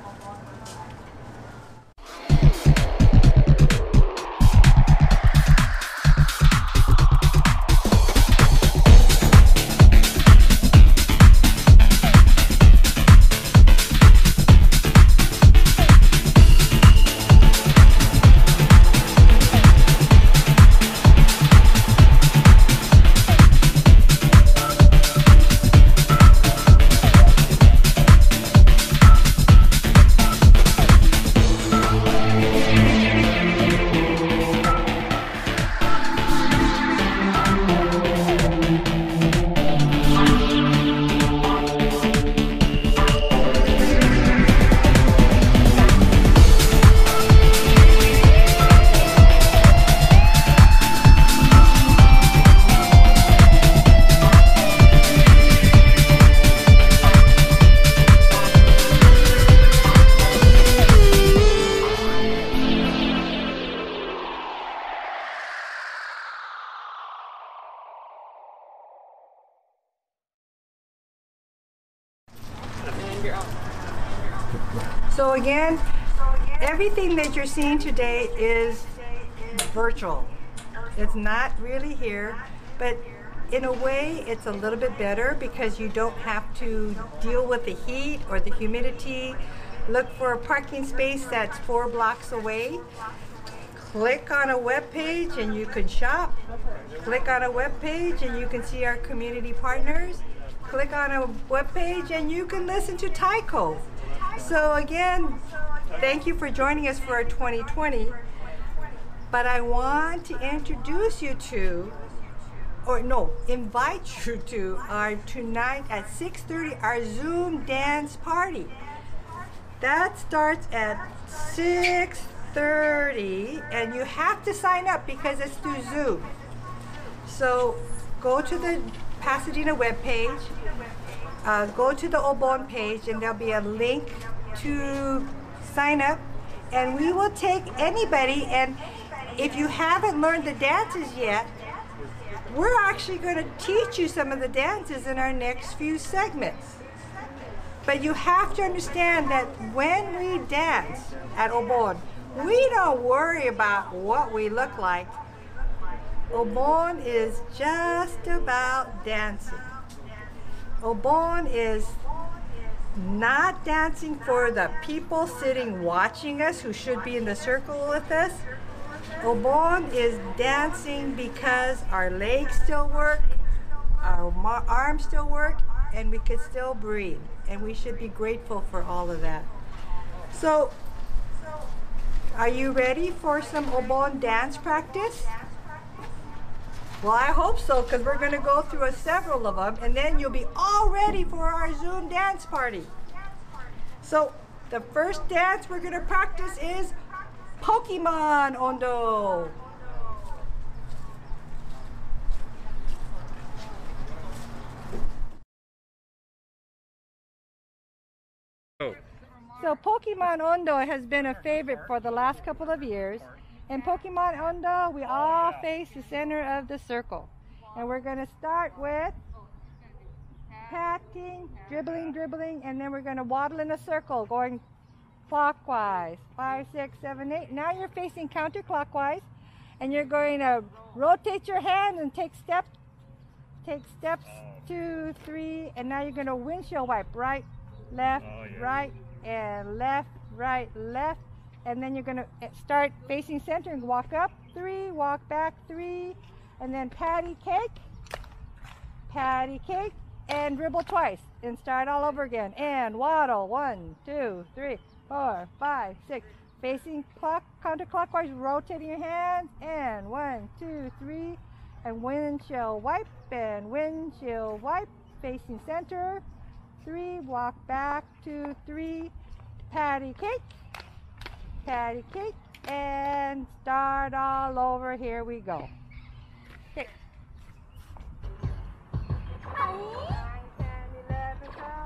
So again, everything that you're seeing today is virtual. It's not really here, but in a way it's a little bit better because you don't have to deal with the heat or the humidity. Look for a parking space that's four blocks away. Click on a web page and you can shop. Click on a web page and you can see our community partners. Click on a web page and you can listen to taiko. So again, thank you for joining us for our twenty twenty, but I want to introduce you to, or no, invite you to our tonight at six thirty, our Zoom dance party. That starts at six thirty, and you have to sign up because it's through Zoom. So go to the Pasadena webpage, uh, go to the Obon page, and there'll be a link to sign up, and we will take anybody. And if you haven't learned the dances yet, we're actually going to teach you some of the dances in our next few segments. But you have to understand that when we dance at Obon, we don't worry about what we look like. Obon is just about dancing. Obon is not dancing for the people sitting watching us who should be in the circle with us. Obon is dancing because our legs still work, our arms still work, and we can still breathe. And we should be grateful for all of that. So, are you ready for some Obon dance practice? Well, I hope so, because we're going to go through a several of them, and then you'll be all ready for our Zoom dance party. So, the first dance we're going to practice is Pokemon Ondo. Oh. So Pokemon Ondo has been a favorite for the last couple of years. In Pokemon Ondo, we all face the center of the circle. And we're going to start with patting, dribbling, dribbling, and then we're going to waddle in a circle, going clockwise. Five, six, seven, eight. Now you're facing counterclockwise, and you're going to rotate your hand and take steps. Take steps, two, three, and now you're going to windshield wipe. Right, left, oh, yeah. right, and left, right, left. And then you're going to start facing center and walk up, three, walk back, three, and then patty cake, patty cake, and dribble twice, and start all over again. And waddle, one, two, three, four, five, six. Facing clock, counterclockwise, rotating your hands, and one, two, three, and windshield wipe, and windshield wipe, facing center, three, walk back, two, three, patty cake, patty cake, and start all over. Here we go. Okay. nine, ten, eleven,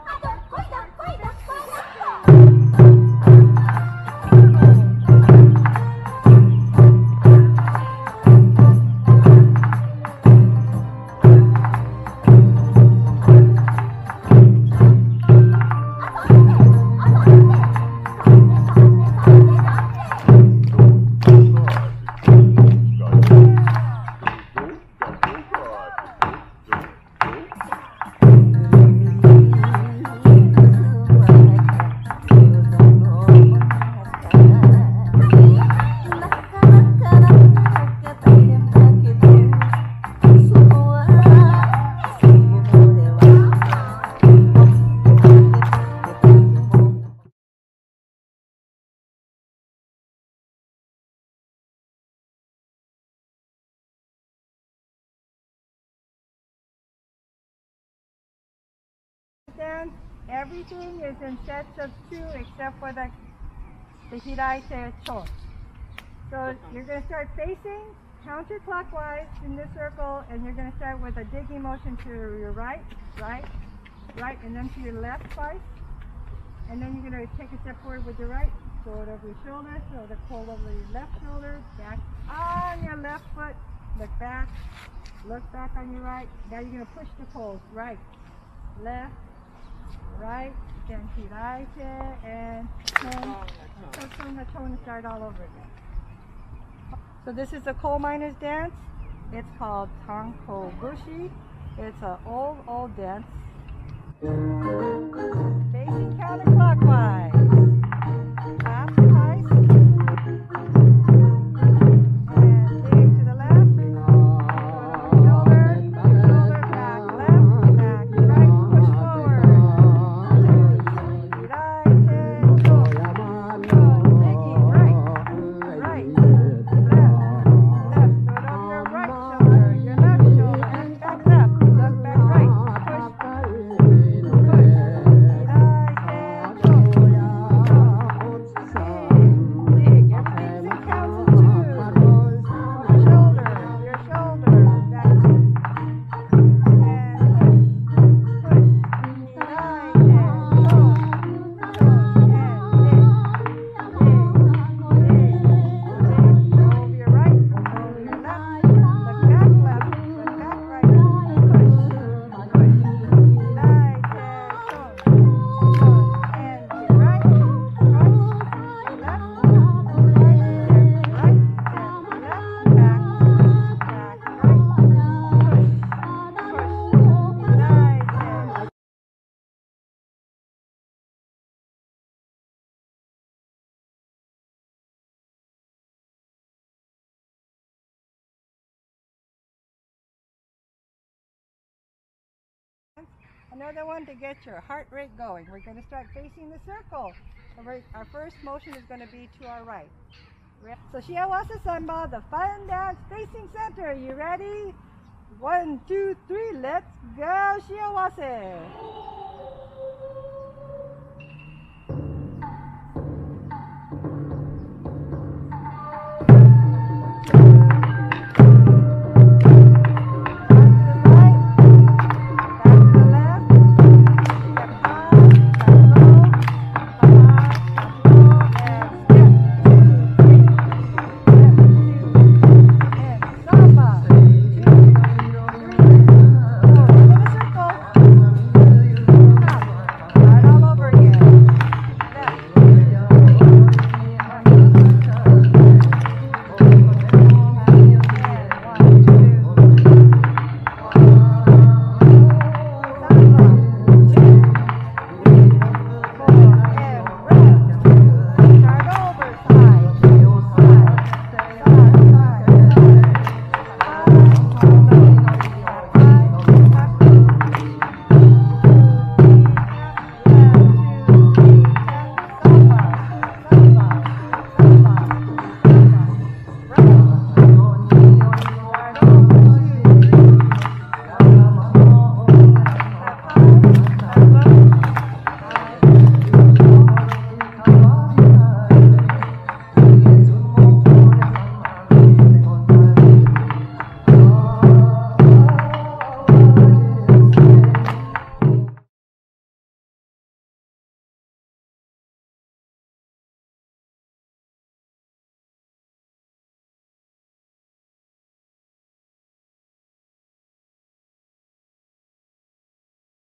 Then everything is in sets of two except for the the hiraite chon. So you're going to start facing counterclockwise in this circle, and you're going to start with a digging motion to your right, right, right, and then to your left twice. And then you're going to take a step forward with your right, throw it over your shoulder, throw the pole over your left shoulder, back on your left foot, look back, look back on your right. Now you're going to push the poles, right, left, right, then hiraite, and turn, so turn the tone and start all over again. So this is the coal miners dance. It's called Tanko Bushi. It's an old, old dance. Facing counterclockwise. Clap twice. And dig to the left. Shoulder, shoulder, back, left, back, right, push forward. Right, ten, go. Go, digging, right, right, left, left. Go down your right shoulder, your left shoulder, and back left, look back right, push, push, right, ten, go. Dig, everything's in counts of two. Your shoulder, your shoulder, back, and push, push, right, ten, go, go, and dig, dig, dig, dig, over your right, over your left, look back left, look back right, push, push, right, ten, go, go, and your right, push, left, right, and right, and left, back, back, right, push, push, right, and another one to get your heart rate going. We're going to start facing the circle. Our our first motion is going to be to our right. Re- So Shiawase Samba, the fun dance facing center. You ready? One, two, three, let's go Shiawase. Back to the left, back to the left, back to the left,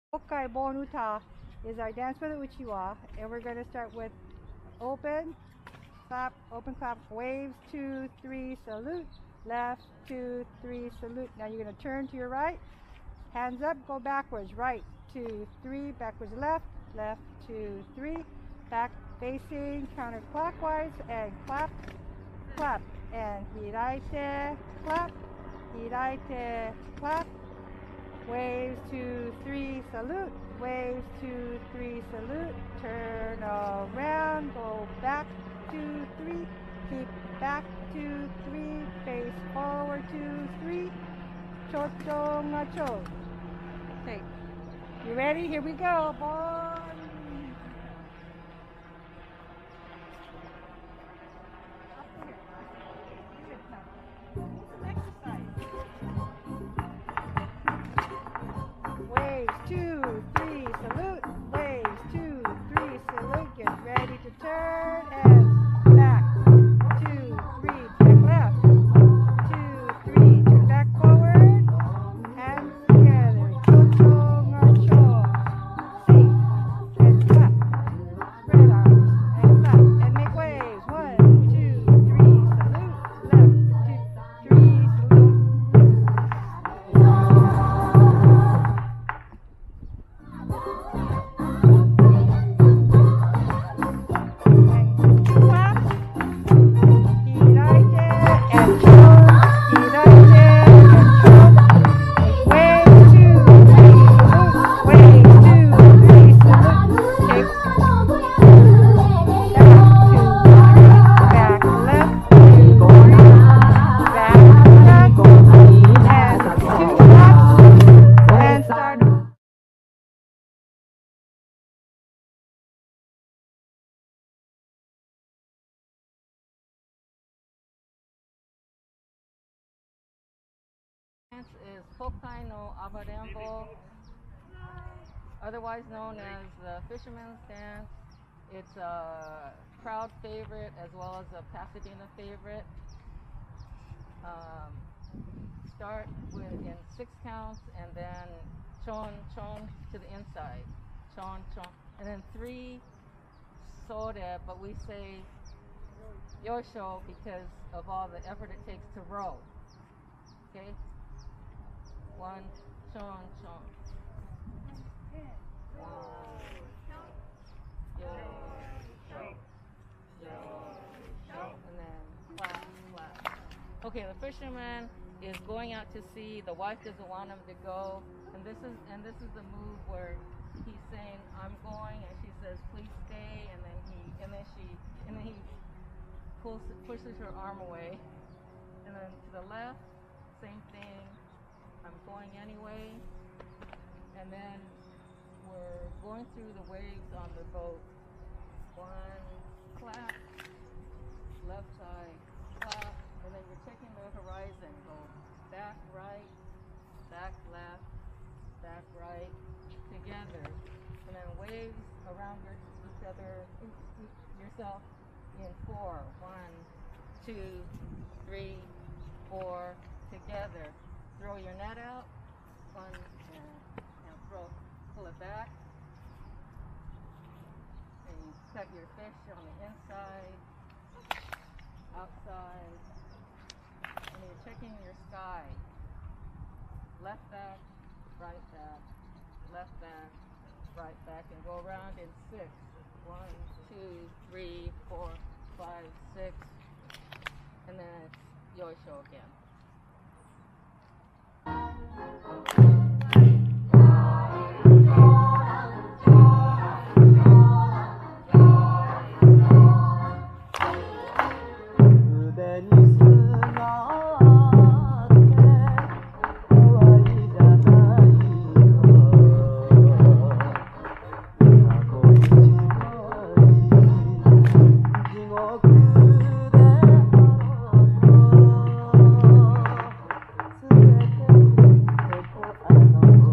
Hokai Bon Uta is our dance for the Uchiwa, and we're going to start with open, clap, open, clap, waves, two, three, salute, left, two, three, salute. Now you're going to turn to your right, hands up, go backwards, right, two, three, backwards, left, left, two, three, back facing counterclockwise, and clap, clap, and hiraite, clap, hiraite, clap, waves, two, three, salute, waves, two, three, salute, turn around, go back, two, three, keep back, two, three, face forward, two, three, chocho macho. Okay, you ready? Here we go. Bon. Waves, two, three, salute. Waves, two, three, salute. Get ready to turn and back. Two, three, back left. Two, three, turn back forward. Hands together. Chocho macho. Safe and clap. Spread arms and clap and make waves. One, two, three, salute. Left, two, three, salute. Is Hokai no Abarenbo, otherwise known as the Fisherman's Dance. It's a crowd favorite as well as a Pasadena favorite. Um, start with in six counts and then chon chon to the inside, chon chon, and then three sore, but we say yosho because of all the effort it takes to row. Okay. One, chon, chon. One, yo, yo, yo, yo, and then clap, clap. Okay, the fisherman is going out to sea. The wife doesn't want him to go, and this is and this is the move where he's saying, "I'm going," and she says, "Please stay," and then he and then she and then he pulls pushes her arm away, and then to the left, same thing. I'm going anyway, and then we're going through the waves on the boat. One, clap, left side, clap, and then you're checking the horizon. Go back right, back left, back right, together, and then waves around your, each other, yourself in four. One, two, three, four, together. Throw your net out, one, and, and throw, pull it back, and you cut your fish on the inside, outside, and you're checking your sky. Left back, right back, left back, right back, and go around in six. One, two, three, four, five, six, and then it's yosho again. Oh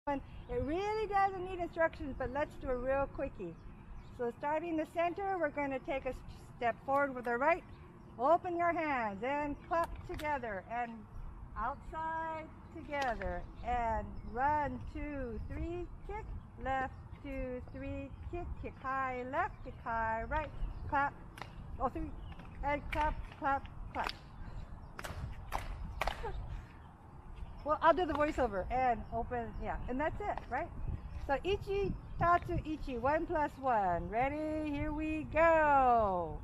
It really doesn't need instructions, but let's do a real quickie. So starting the center, we're going to take a step forward with our right. Open your hands and clap together and outside together and run, two, three, kick, left, two, three, kick, kick high, left, kick high, right, clap, oh, three, and clap, clap, clap. Well, I'll do the voiceover and open, yeah, and that's it, right? So ichi, tatsu, ichi, one plus one. Ready? Here we go.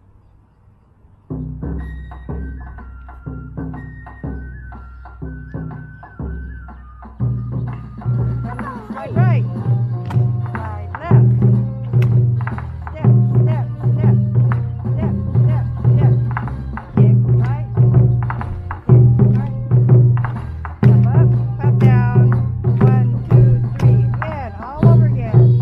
Right, right. Right, left. Step, step, step. Step, step, step. Kick right. Kick right. Come up, clap down. One, two, three. And all over again.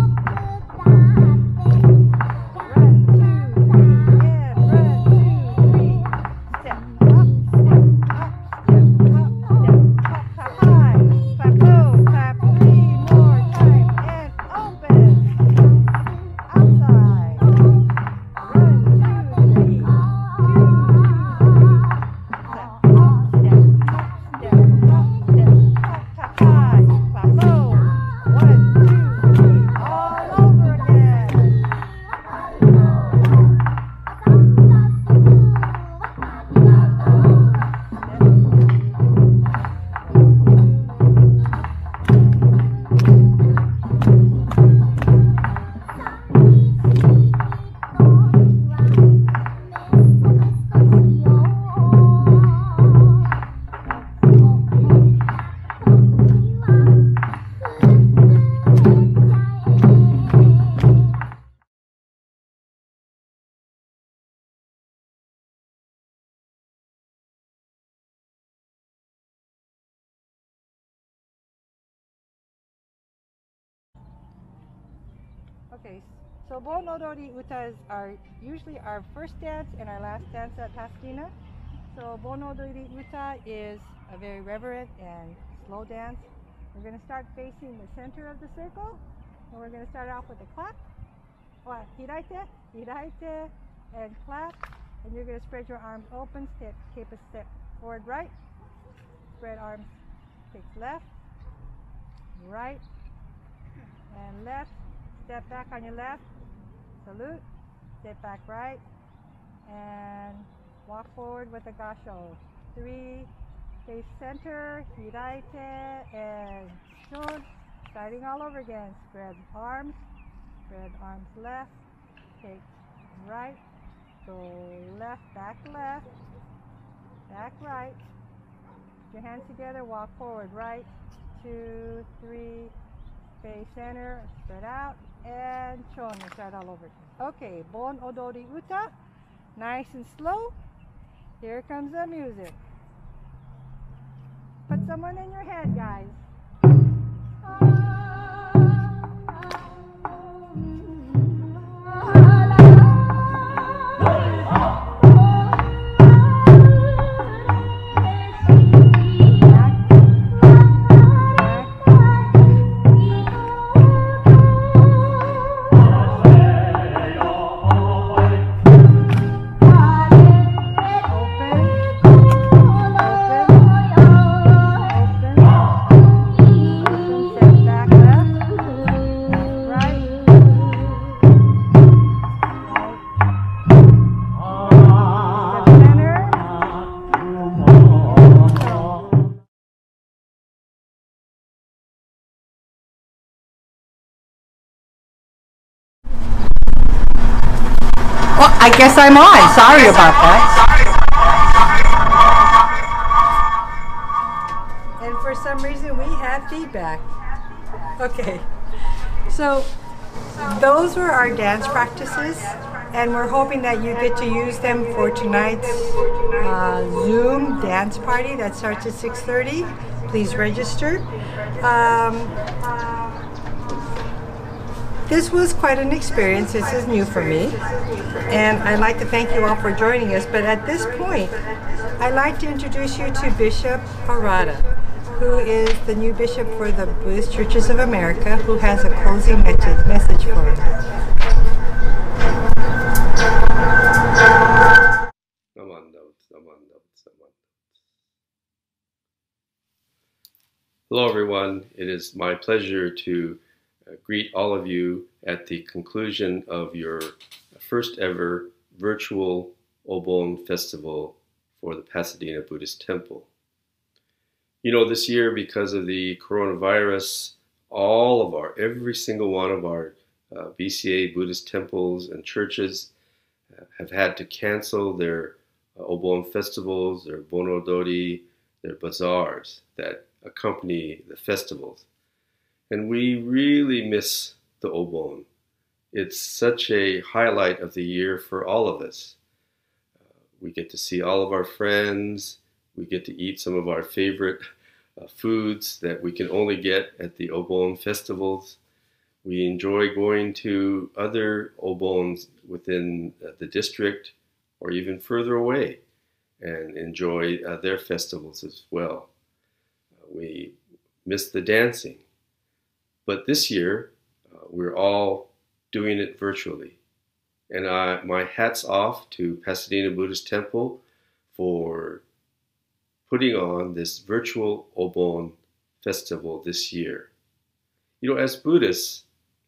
Run, two, three. And run, two, three. Step up, step up, step up, step up. Clap high, clap low, clap three more times. And open. Outside. Run, two, three. Two, two, three. Step up, step up, step up, step up. Clap high, clap low. One, two, three. All over again. Okay, so Bon Odori Utas are usually our first dance and our last dance at Pasadena. So Bon Odori Uta is a very reverent and slow dance. We're going to start facing the center of the circle, and we're going to start off with a clap. Well, hiraite, hiraite, and clap. And you're going to spread your arms open, step, take a step forward right, spread arms, take left, right, and left. Step back on your left, salute, step back right, and walk forward with a gasho. Three, face center, hiraite, and shun. Starting all over again. Spread arms, spread arms left, take right, go left, back left, back right. Put your hands together, walk forward, right, two, three, face center, spread out, and chon. We start all over again. Okay, Bon Odori Uta, nice and slow. Here comes the music. Put someone in your head, guys. Well, I guess I'm on. Sorry about that. And for some reason we have feedback. Okay, so those were our dance practices, and we're hoping that you get to use them for tonight's uh, Zoom dance party that starts at six thirty. Please register. Um, This was quite an experience. This is new for me, and I'd like to thank you all for joining us. But at this point, I'd like to introduce you to Bishop Harada, who is the new bishop for the Buddhist Churches of America, who has a closing message for us. Hello everyone, it is my pleasure to uh, greet all of you at the conclusion of your first ever virtual Obon Festival for the Pasadena Buddhist Temple. You know, this year, because of the coronavirus, all of our, every single one of our uh, B C A Buddhist temples and churches uh, have had to cancel their uh, Obon festivals, their Bonodori, their bazaars that accompany the festivals. And we really miss the Obon. It's such a highlight of the year for all of us. Uh, we get to see all of our friends. We get to eat some of our favorite uh, foods that we can only get at the Obon festivals. We enjoy going to other Obons within uh, the district or even further away and enjoy uh, their festivals as well. Uh, we miss the dancing. But this year, uh, we're all doing it virtually. And I, my hat's off to Pasadena Buddhist Temple for putting on this virtual Obon festival this year. You know, as Buddhists,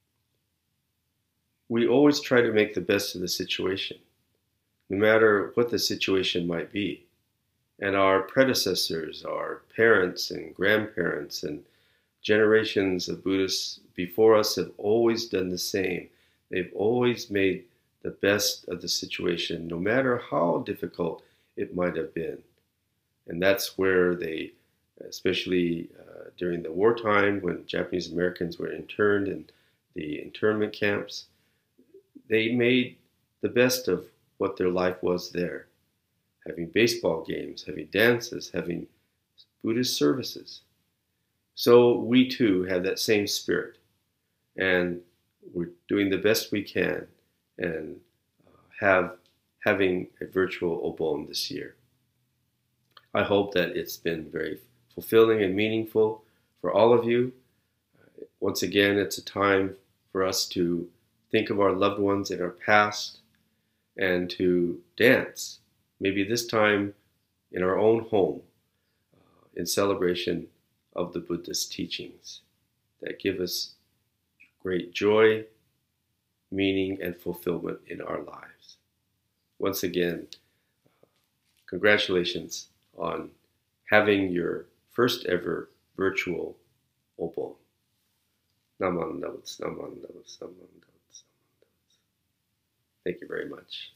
we always try to make the best of the situation, no matter what the situation might be. And our predecessors, our parents and grandparents and generations of Buddhists before us have always done the same. They've always made the best of the situation, no matter how difficult it might have been. And that's where they, especially uh, during the wartime when Japanese Americans were interned in the internment camps, they made the best of what their life was there. Having baseball games, having dances, having Buddhist services. So we too have that same spirit, and we're doing the best we can and uh, have having a virtual Obon this year. I hope that it's been very fulfilling and meaningful for all of you. Uh, once again, it's a time for us to think of our loved ones in our past and to dance, maybe this time in our own home, uh, in celebration of the Buddhist teachings that give us great joy, meaning, and fulfillment in our lives. Once again, uh, congratulations on having your first ever virtual Obon. Naman Navats, Naman Navats, Naman Navats, Naman Navats. Thank you very much.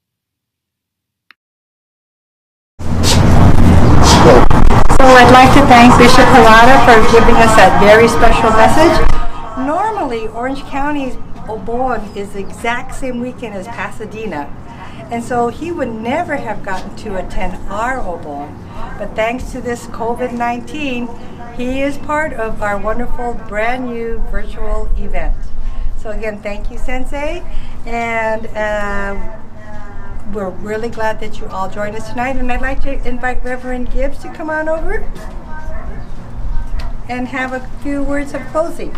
So I'd like to thank Bishop Harada for giving us that very special message. Normally, Orange County's Obon is the exact same weekend as Pasadena. And so he would never have gotten to attend our Obon. But thanks to this COVID nineteen, he is part of our wonderful brand new virtual event. So again, thank you, Sensei. And uh, we're really glad that you all joined us tonight. And I'd like to invite Reverend Gibbs to come on over and have a few words of closing.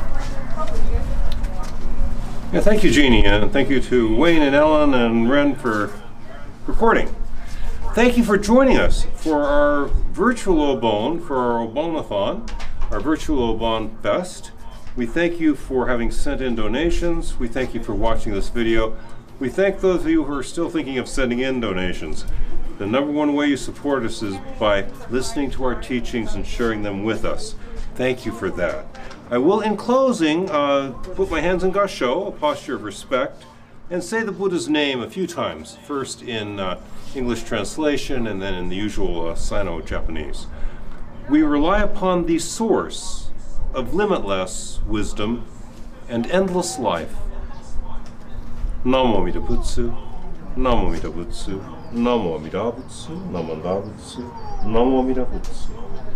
Yeah, thank you, Jeannie, and thank you to Wayne and Ellen and Ren for recording. Thank you for joining us for our virtual Obon, for our Obonathon, our virtual Obon Fest. We thank you for having sent in donations. We thank you for watching this video. We thank those of you who are still thinking of sending in donations. The number one way you support us is by listening to our teachings and sharing them with us. Thank you for that. I will, in closing, uh, put my hands in Gassho, a posture of respect, and say the Buddha's name a few times, first in uh, English translation and then in the usual uh, Sino-Japanese. We rely upon the source of limitless wisdom and endless life. Namo Amida Butsu, Namo Amida Butsu, Namo Amida Butsu, Namo Amida Butsu, Namo Amida Butsu.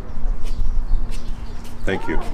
Thank you.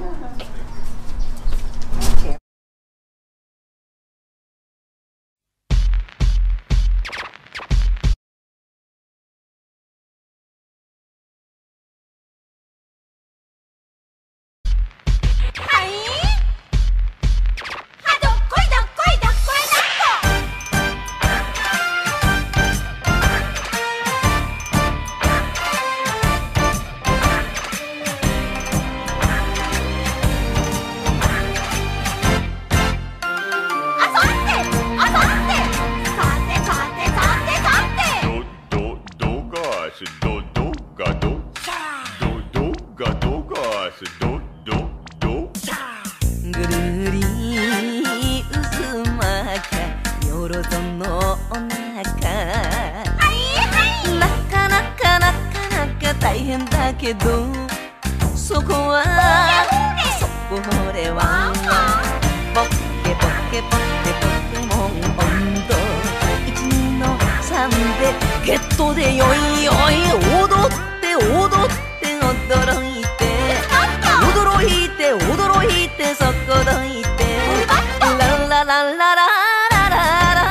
だけどそこはそこれはポッケポッケポッケポケモン温度いちにのさんでゲットでよいよい踊って踊って驚いて驚いて驚いてそこどいてララララララララ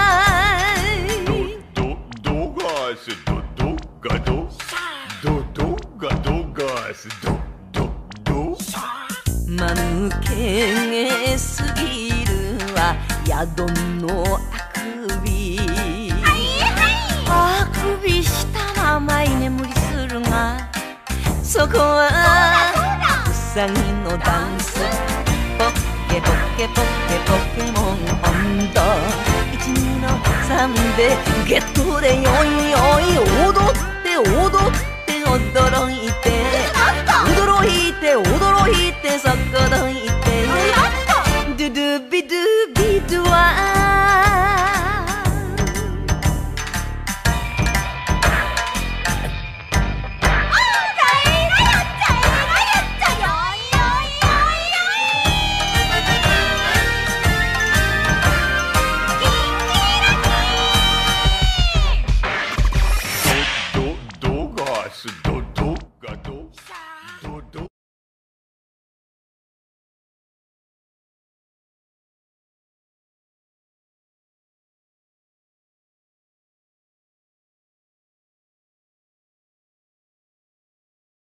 ドドガスドドガドドドガドガスドドド間抜けすぎるわ宿のあくびあくびしたまま居眠りするがそこはうさぎのダンスポッケポッケポッケポケモン温度いちにのさんでゲットでよいよい踊って踊って驚いて驚いて驚いてそこ